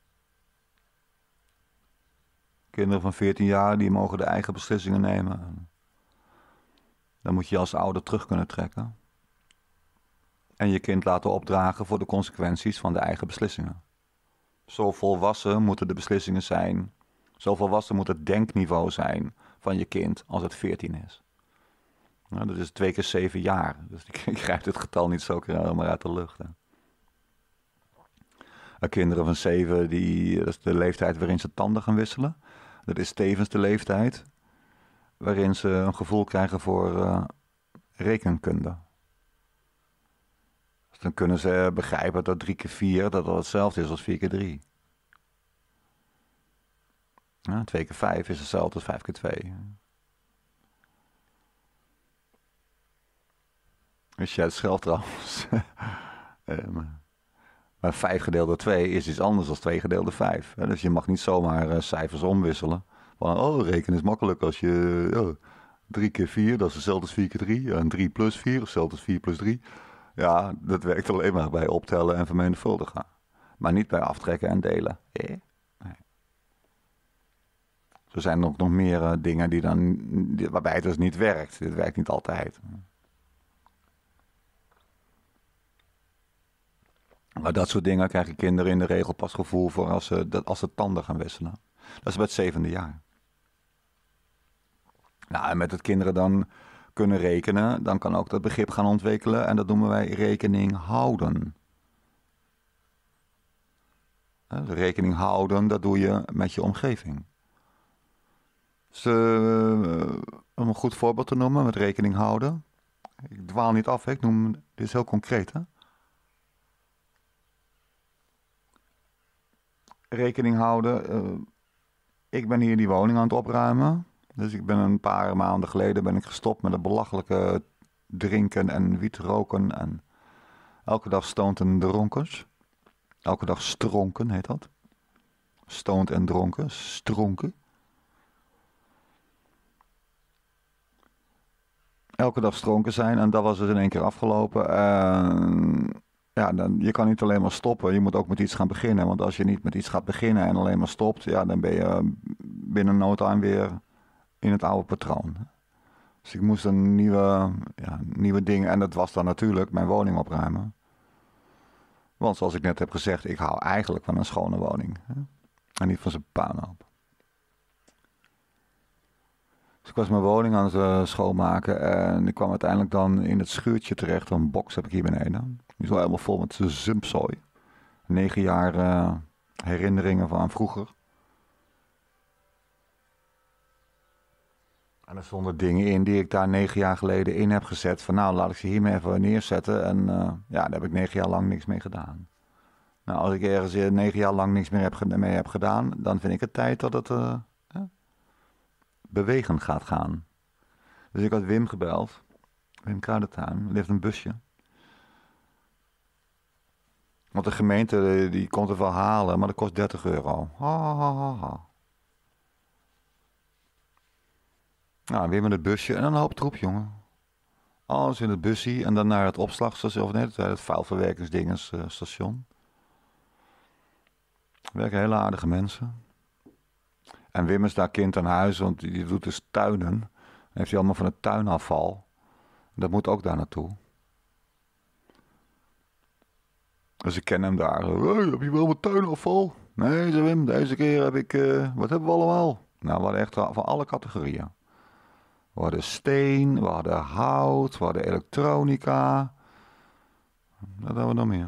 S1: Kinderen van veertien jaar, die mogen de eigen beslissingen nemen. Dan moet je als ouder terug kunnen trekken. En je kind laten opdragen voor de consequenties van de eigen beslissingen. Zo volwassen moeten de beslissingen zijn. Zo volwassen moet het denkniveau zijn van je kind als het veertien is. Nou, dat is twee keer zeven jaar. Dus ik grijp dit getal niet zo maar uit de lucht. Hè. Kinderen van zeven, die, dat is de leeftijd waarin ze tanden gaan wisselen. Dat is tevens de leeftijd waarin ze een gevoel krijgen voor uh, rekenkunde. Dus dan kunnen ze begrijpen dat drie keer vier dat dat hetzelfde is als vier keer drie. Ja, twee keer vijf is hetzelfde als vijf keer twee. Wist jij het zelf trouwens? Maar vijf gedeeld door twee is iets anders dan twee gedeeld door vijf. Dus je mag niet zomaar uh, cijfers omwisselen. Van, oh, rekenen is makkelijk als je... Oh, drie keer vier, dat is hetzelfde als vier keer drie. En drie plus vier, hetzelfde als vier plus drie. Ja, dat werkt alleen maar bij optellen en vermenigvuldigen. Maar niet bij aftrekken en delen. Eh? Nee. Er zijn ook nog meer uh, dingen die dan, die, waarbij het dus niet werkt. Dit werkt niet altijd. Maar dat soort dingen krijgen kinderen in de regel pas gevoel voor als ze, als ze tanden gaan wisselen. Dat is bij het zevende jaar. Nou, en met het kinderen dan kunnen rekenen, dan kan ook dat begrip gaan ontwikkelen. En dat noemen wij rekening houden. Rekening houden, dat doe je met je omgeving. Dus, uh, om een goed voorbeeld te noemen met rekening houden. Ik dwaal niet af, hè? Ik noem, dit is heel concreet, hè. Rekening houden. Uh, ik ben hier die woning aan het opruimen. Dus ik ben een paar maanden geleden ben ik gestopt met het belachelijke drinken en wiet roken. En elke dag stoned en dronkens. Elke dag stronken heet dat. Stoned en dronken. Stronken. Elke dag stronken zijn en dat was dus in één keer afgelopen. En ja, dan, je kan niet alleen maar stoppen, je moet ook met iets gaan beginnen. Want als je niet met iets gaat beginnen en alleen maar stopt, ja, dan ben je binnen no time weer in het oude patroon. Dus ik moest een nieuwe, ja, nieuwe ding, en dat was dan natuurlijk mijn woning opruimen. Want zoals ik net heb gezegd, ik hou eigenlijk van een schone woning. Hè? En niet van zijn puinhoop. Dus ik was mijn woning aan het uh, schoonmaken en ik kwam uiteindelijk dan in het schuurtje terecht. Een box heb ik hier beneden. Die is wel helemaal vol met zumpzooi. Negen jaar uh, herinneringen van vroeger. En er stonden dingen in die ik daar negen jaar geleden in heb gezet. Van nou, laat ik ze hiermee even neerzetten. En uh, ja, daar heb ik negen jaar lang niks mee gedaan. Nou, als ik ergens negen jaar lang niks meer heb, mee heb gedaan, dan vind ik het tijd dat het uh, uh, bewegen gaat gaan. Dus ik had Wim gebeld. Wim Kruidentuin, die heeft een busje. Want de gemeente die, die komt het wel halen, maar dat kost dertig euro. Ha, ha, ha, ha. Nou, weer met het busje en dan een hoop troep, jongen. Alles in het busje en dan naar het opslagstation, of nee, het, het vuilverwerkingsdingenstation. Werken hele aardige mensen. En Wim is daar kind aan huis, want die doet dus tuinen. Dan heeft hij allemaal van het tuinafval. Dat moet ook daar naartoe. Dus ik ken hem daar. Hey, heb je wel wat tuinafval? Nee, zei Wim, deze keer heb ik... Uh, wat hebben we allemaal? Nou, we hadden echt van alle categorieën. We hadden steen, we hadden hout, we hadden elektronica. Wat hebben we nog meer?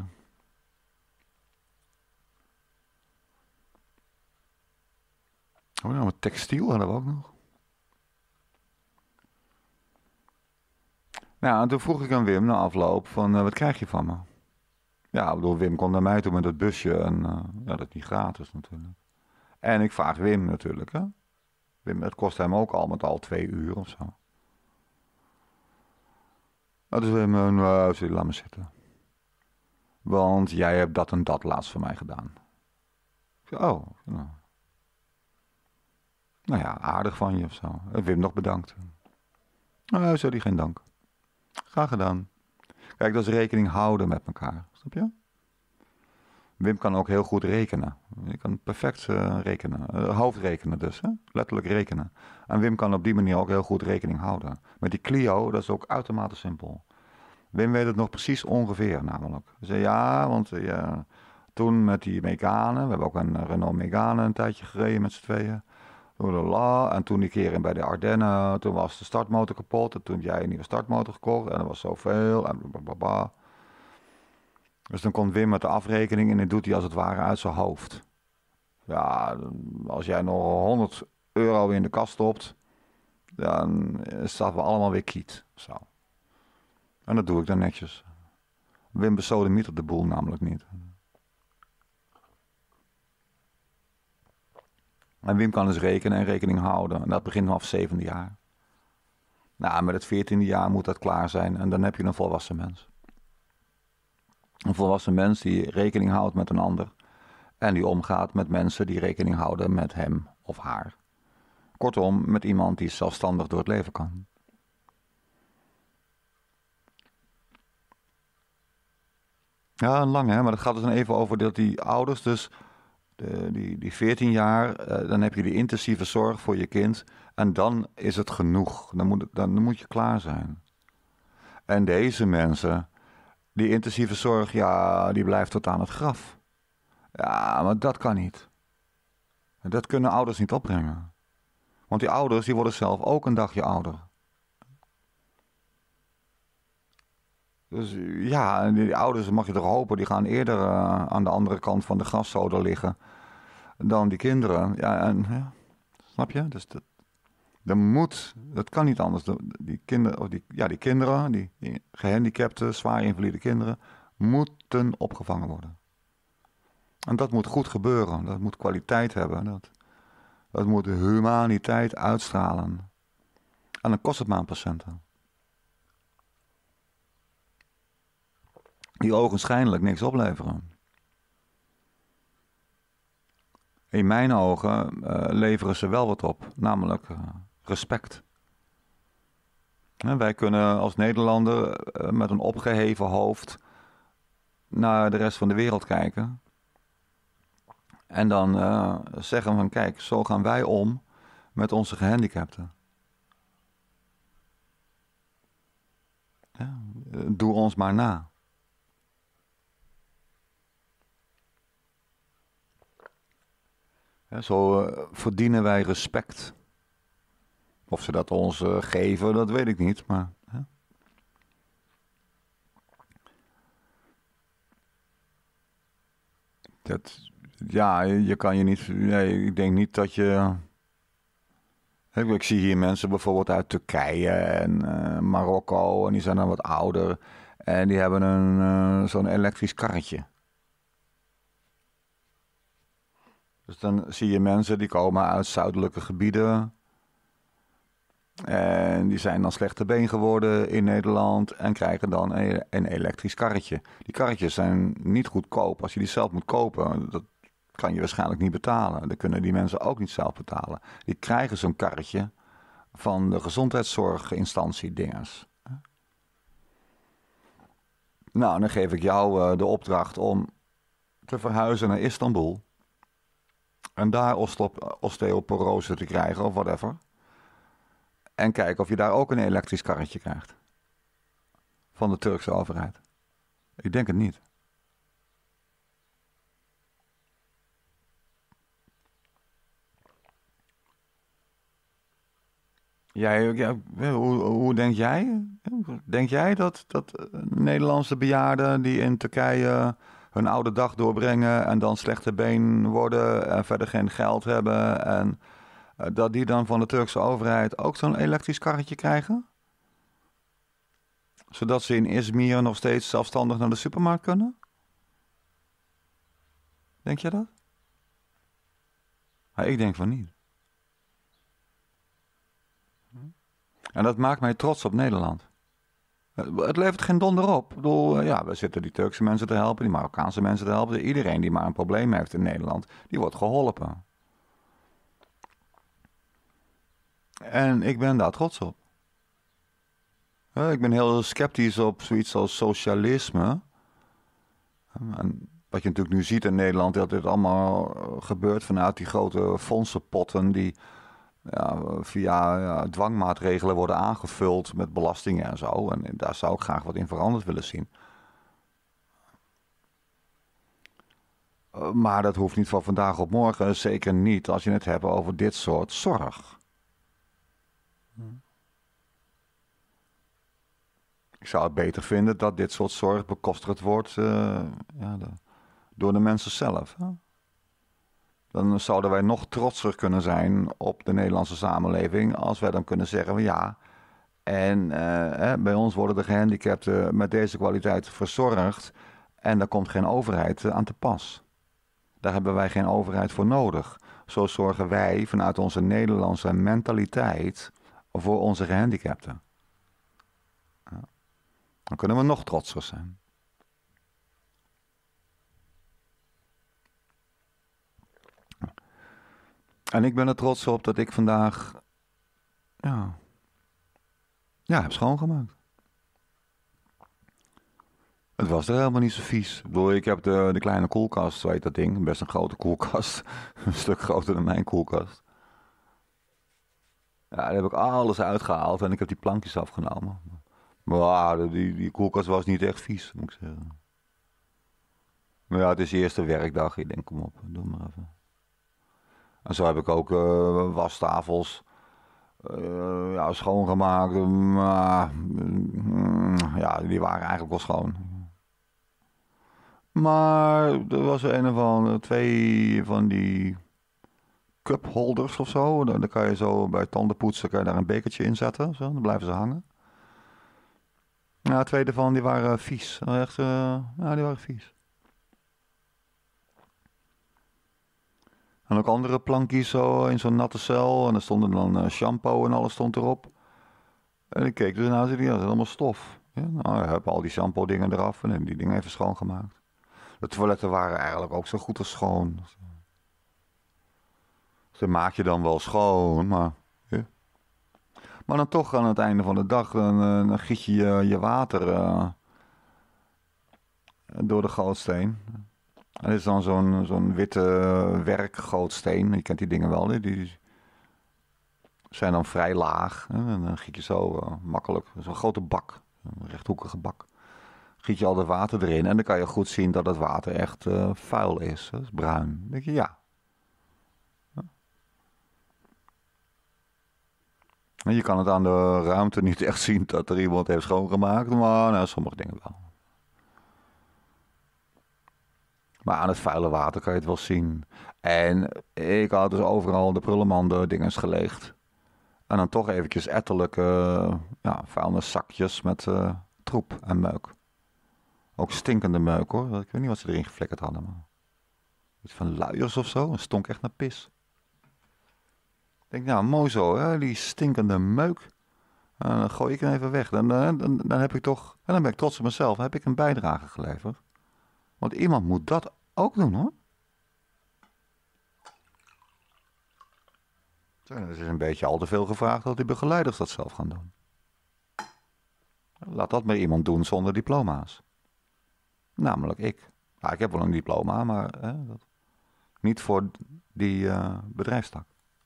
S1: Oh ja, met textiel hadden we ook nog. Nou, en toen vroeg ik aan Wim na afloop van, uh, wat krijg je van me? Ja, ik bedoel, Wim komt naar mij toe met het busje en uh, ja, dat is niet gratis natuurlijk. En ik vraag Wim natuurlijk, hè. Wim, het kost hem ook al met al twee uur of zo. Dat is Wim, uh, nou, laat me zitten. Want jij hebt dat en dat laatst voor mij gedaan. Oh, nou. Nou ja, aardig van je of zo. En Wim nog bedankt. Nou, zei hij, geen dank. Graag gedaan. Kijk, dat is rekening houden met elkaar. Snap je? Wim kan ook heel goed rekenen. Je kan perfect uh, rekenen. Uh, hoofdrekenen dus, hè? Letterlijk rekenen. En Wim kan op die manier ook heel goed rekening houden. Met die Clio, dat is ook uitermate simpel. Wim weet het nog precies ongeveer namelijk. Hij zei ja, want uh, toen met die Megane, we hebben ook een Renault Megane een tijdje gereden met z'n tweeën. En toen die keer in bij de Ardennen, toen was de startmotor kapot. En toen heb jij een nieuwe startmotor gekocht en dat was zoveel. En blablabla. Dus dan komt Wim met de afrekening en dat doet hij als het ware uit zijn hoofd. Ja, als jij nog honderd euro in de kast stopt, dan staat we allemaal weer kiet. Zo. En dat doe ik dan netjes. Wim besodemietert de boel namelijk niet. En Wim kan dus rekenen en rekening houden. En dat begint vanaf zevende jaar. Nou, met het veertiende jaar moet dat klaar zijn. En dan heb je een volwassen mens. Een volwassen mens die rekening houdt met een ander. En die omgaat met mensen die rekening houden met hem of haar. Kortom, met iemand die zelfstandig door het leven kan. Ja, lang hè, maar dat gaat dus dan even over dat die ouders dus... De, die, die veertien jaar, uh, dan heb je die intensieve zorg voor je kind. En dan is het genoeg. Dan moet, dan moet je klaar zijn. En deze mensen, die intensieve zorg, ja, die blijft tot aan het graf. Ja, maar dat kan niet. Dat kunnen ouders niet opbrengen. Want die ouders, die worden zelf ook een dagje ouder. Dus ja, die ouders, mag je toch hopen, die gaan eerder uh, aan de andere kant van de graszoder liggen dan die kinderen. Ja, en, ja, snap je? Dus dat, dat moet, dat kan niet anders. Die kinderen, of die, ja, die kinderen, die, die gehandicapte, zwaar invalide kinderen, moeten opgevangen worden. En dat moet goed gebeuren. Dat moet kwaliteit hebben. Dat, dat moet humaniteit uitstralen. En dan kost het maar een patiënten. Die ogenschijnlijk niks opleveren. In mijn ogen uh, leveren ze wel wat op, namelijk uh, respect. En wij kunnen als Nederlander uh, met een opgeheven hoofd naar de rest van de wereld kijken. En dan uh, zeggen van kijk, zo gaan wij om met onze gehandicapten. Ja, doe ons maar na. Ja, zo uh, verdienen wij respect. Of ze dat ons uh, geven, dat weet ik niet. Maar, hè? Dat, ja, je kan je niet... Nee, ik denk niet dat je... Ik, ik zie hier mensen bijvoorbeeld uit Turkije en uh, Marokko. En die zijn dan wat ouder. En die hebben een, uh, zo'n elektrisch karretje. Dus dan zie je mensen die komen uit zuidelijke gebieden. En die zijn dan slechte been geworden in Nederland en krijgen dan een, een elektrisch karretje. Die karretjes zijn niet goedkoop. Als je die zelf moet kopen, dat kan je waarschijnlijk niet betalen. Dat kunnen die mensen ook niet zelf betalen. Die krijgen zo'n karretje van de gezondheidszorginstantie dingers. Nou, dan geef ik jou uh, de opdracht om te verhuizen naar Istanbul. En daar osteo- osteoporose te krijgen of whatever. En kijken of je daar ook een elektrisch karretje krijgt. Van de Turkse overheid. Ik denk het niet. Jij, ja, hoe, hoe denk jij? Denk jij dat, dat Nederlandse bejaarden die in Turkije hun oude dag doorbrengen en dan slechte been worden en verder geen geld hebben en uh, dat die dan van de Turkse overheid ook zo'n elektrisch karretje krijgen? Zodat ze in Izmir nog steeds zelfstandig naar de supermarkt kunnen? Denk je dat? Ja, ik denk van niet. En dat maakt mij trots op Nederland. Het levert geen donder op. Ik bedoel, ja, we zitten die Turkse mensen te helpen, die Marokkaanse mensen te helpen. Iedereen die maar een probleem heeft in Nederland, die wordt geholpen. En ik ben daar trots op. Ik ben heel sceptisch op zoiets als socialisme. En wat je natuurlijk nu ziet in Nederland, dat dit allemaal gebeurt vanuit die grote fondsenpotten die ja, via ja, dwangmaatregelen worden aangevuld met belastingen en zo. En daar zou ik graag wat in veranderd willen zien. Maar dat hoeft niet van vandaag op morgen. Zeker niet als je het hebt over dit soort zorg. Ik zou het beter vinden dat dit soort zorg bekostigd wordt uh, ja, de, door de mensen zelf. Hè? Dan zouden wij nog trotser kunnen zijn op de Nederlandse samenleving als wij dan kunnen zeggen, ja, en uh, hè, bij ons worden de gehandicapten met deze kwaliteit verzorgd en daar komt geen overheid uh, aan te pas. Daar hebben wij geen overheid voor nodig. Zo zorgen wij vanuit onze Nederlandse mentaliteit voor onze gehandicapten. Ja. Dan kunnen we nog trotser zijn. En ik ben er trots op dat ik vandaag ja, ja, heb schoongemaakt. Het was er helemaal niet zo vies. Ik bedoel, ik heb de, de kleine koelkast, weet dat ding. Best een grote koelkast. Een stuk groter dan mijn koelkast. Ja, daar heb ik alles uitgehaald en ik heb die plankjes afgenomen. Maar die, die koelkast was niet echt vies, moet ik zeggen. Maar ja, het is de eerste werkdag. Ik denk, kom op, doe maar even. En zo heb ik ook uh, wastafels uh, ja, schoongemaakt. Maar uh, ja, die waren eigenlijk wel schoon. Maar er was er een of andere, twee van die cupholders of zo. Dan kan je zo bij tandenpoetsen kan je daar een bekertje in zetten. Zo, dan blijven ze hangen. Ja, twee daarvan die waren vies. Echt, uh, ja, die waren vies. En ook andere plankjes zo in zo'n natte cel. En er stonden dan uh, shampoo en alles stond erop. En ik keek dus naar, die had allemaal stof. Ja, nou, ik heb al die shampoo dingen eraf en die dingen even schoongemaakt. De toiletten waren eigenlijk ook zo goed als schoon. Ze maak je dan wel schoon, maar... Ja. Maar dan toch aan het einde van de dag, dan, dan giet je je, je water uh, door de gootsteen. En dat is dan zo'n zo'n witte werkgootsteen. Je kent die dingen wel, hè? Die zijn dan vrij laag. Hè? En dan giet je zo uh, makkelijk, zo'n grote bak, een rechthoekige bak. Giet je al het water erin en dan kan je goed zien dat het water echt uh, vuil is. Dat is bruin. Dan denk je, ja. En je kan het aan de ruimte niet echt zien dat er iemand heeft schoongemaakt, maar nou, sommige dingen wel. Maar aan het vuile water kan je het wel zien. En ik had dus overal de prullenmanden dinges geleegd. En dan toch eventjes etterlijke uh, ja, vuilniszakjes met uh, troep en meuk. Ook stinkende meuk hoor. Ik weet niet wat ze erin geflikkerd hadden. Maar... iets van luiers of zo. Het stonk echt naar pis. Ik denk, nou, mooi zo, hè? Die stinkende meuk. En dan gooi ik hem even weg. Dan, dan, dan, dan heb ik toch, en dan ben ik trots op mezelf. Dan heb ik een bijdrage geleverd. Want iemand moet dat ook doen, hoor. Het is een beetje al te veel gevraagd dat die begeleiders dat zelf gaan doen. Laat dat maar iemand doen zonder diploma's. Namelijk ik. Nou, ik heb wel een diploma, maar hè, dat, niet voor die uh, bedrijfstak.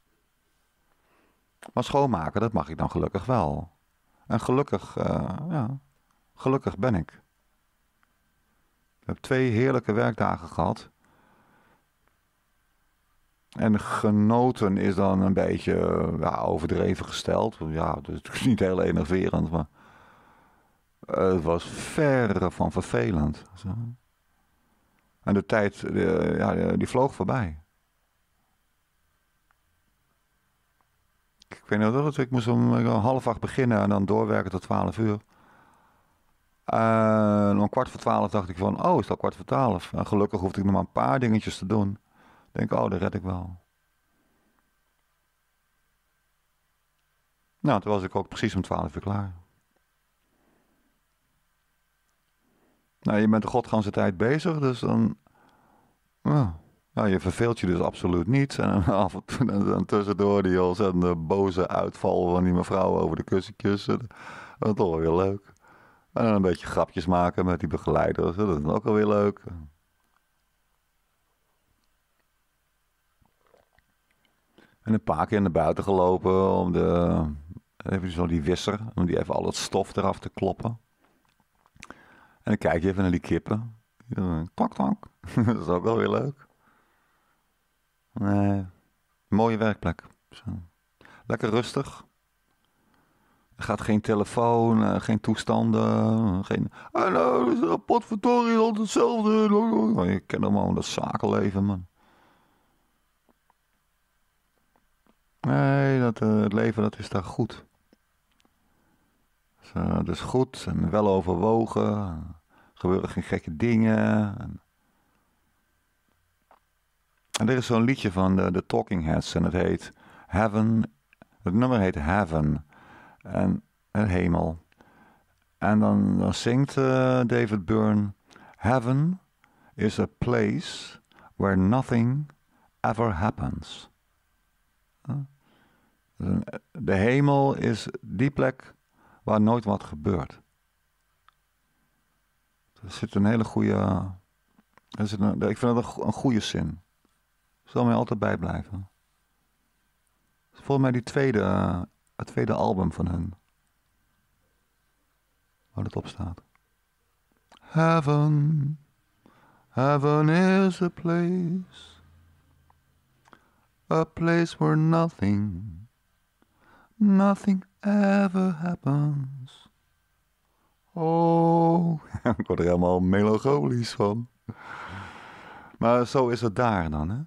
S1: Maar schoonmaken, dat mag ik dan gelukkig wel. En gelukkig, uh, ja, gelukkig ben ik. Ik heb twee heerlijke werkdagen gehad. En genoten is dan een beetje ja, overdreven gesteld. Ja, dat is niet heel enerverend, maar het was verre van vervelend. En de tijd, die, ja, die vloog voorbij. Ik weet niet wat het is. Ik moest om half acht beginnen en dan doorwerken tot twaalf uur. En om kwart voor twaalf dacht ik van, oh, is het al kwart voor twaalf? En gelukkig hoefde ik nog maar een paar dingetjes te doen. Ik denk, oh, dat red ik wel. Nou, toen was ik ook precies om twaalf uur klaar. Nou, je bent de godganse tijd bezig, dus dan... Oh, nou, je verveelt je dus absoluut niet. En af en toe en dan tussendoor die ontzettende boze uitval van die mevrouw over de kussentjes. Dat is toch wel weer leuk. En dan een beetje grapjes maken met die begeleiders. Dat is ook wel weer leuk. En een paar keer naar buiten gelopen om de... Even zo die wisser, om die even al het stof eraf te kloppen. En dan kijk je even naar die kippen. Kwak, kwak. Dat is ook wel weer leuk. Nee, mooie werkplek. Zo. Lekker rustig. Er gaat geen telefoon, geen toestanden, geen... Ah, nou, dat is een potverdorie, altijd hetzelfde. Je kent allemaal dat zakenleven, man. Nee, dat, uh, het leven, dat is daar goed. Dus, uh, het is goed en wel overwogen. Er gebeuren geen gekke dingen. En, en er is zo'n liedje van de, de Talking Heads en het heet Heaven. Het nummer heet Heaven. En een hemel. En dan, dan zingt uh, David Byrne: Heaven is a place where nothing ever happens. Uh, de hemel is die plek waar nooit wat gebeurt. Er zit een hele goede... Er zit een, ik vind dat een, een goede zin. Zal mij altijd bijblijven. Volgens mij die tweede, uh, het tweede album van hun. Waar het op staat. Heaven, heaven is a place. A place where nothing, nothing ever happens. Oh, ik word er helemaal melancholisch van. Maar zo is het daar dan, hè.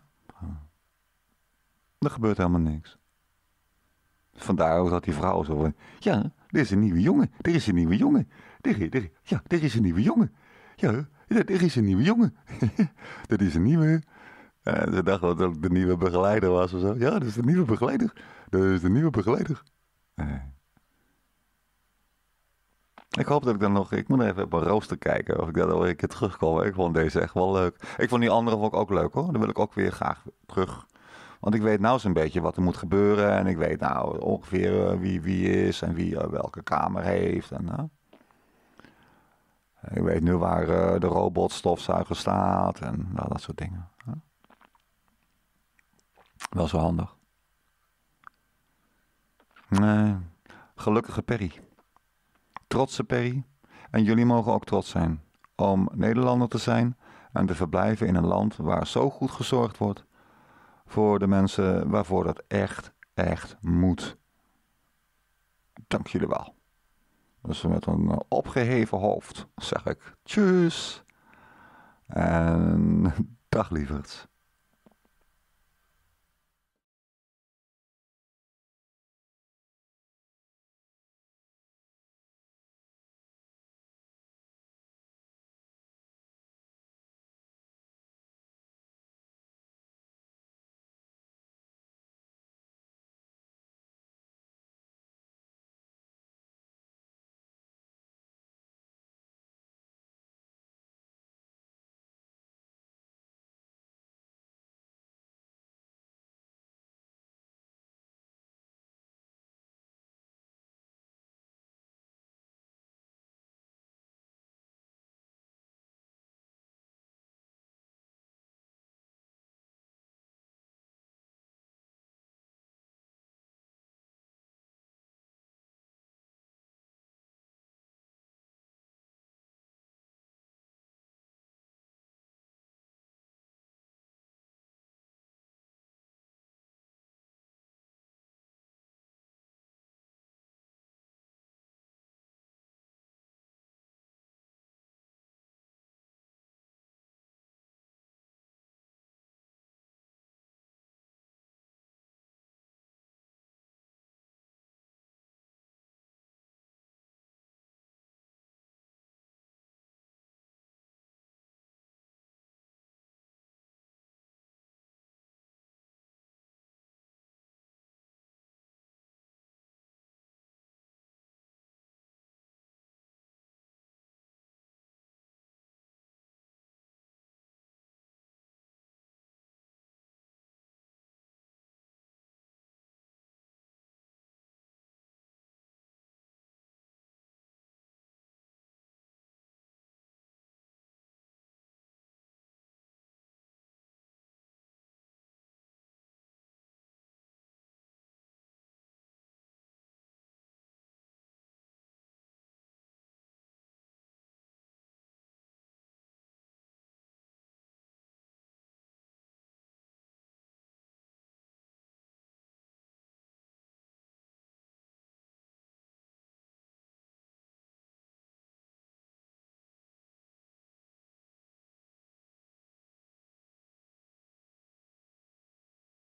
S1: Er gebeurt helemaal niks. Vandaar ook dat die vrouw zo van... Ja, er is een nieuwe jongen. Er is een nieuwe jongen. Er, er, ja, er is een nieuwe jongen. Ja, er is een nieuwe jongen. Dat is een nieuwe... En ze dacht dat het de nieuwe begeleider was of zo. Ja, dat is de nieuwe begeleider. Dat is de nieuwe begeleider. Nee. Ik hoop dat ik dan nog... Ik moet even op een rooster kijken of ik dat wel een keer terugkom. Ik vond deze echt wel leuk. Ik vond die andere vond ik ook leuk, hoor. Dan wil ik ook weer graag terug. Want ik weet nou zo'n beetje wat er moet gebeuren. En ik weet nou ongeveer uh, wie wie is en wie uh, welke kamer heeft. En, uh, ik weet nu waar uh, de robotstofzuiger staat en nou, dat soort dingen. Huh? Wel zo handig. Nee, gelukkige Perry. Trotse Perry. En jullie mogen ook trots zijn om Nederlander te zijn en te verblijven in een land waar zo goed gezorgd wordt voor de mensen waarvoor dat echt, echt moet. Dank jullie wel. Dus met een opgeheven hoofd zeg ik tjus en dag lieverds.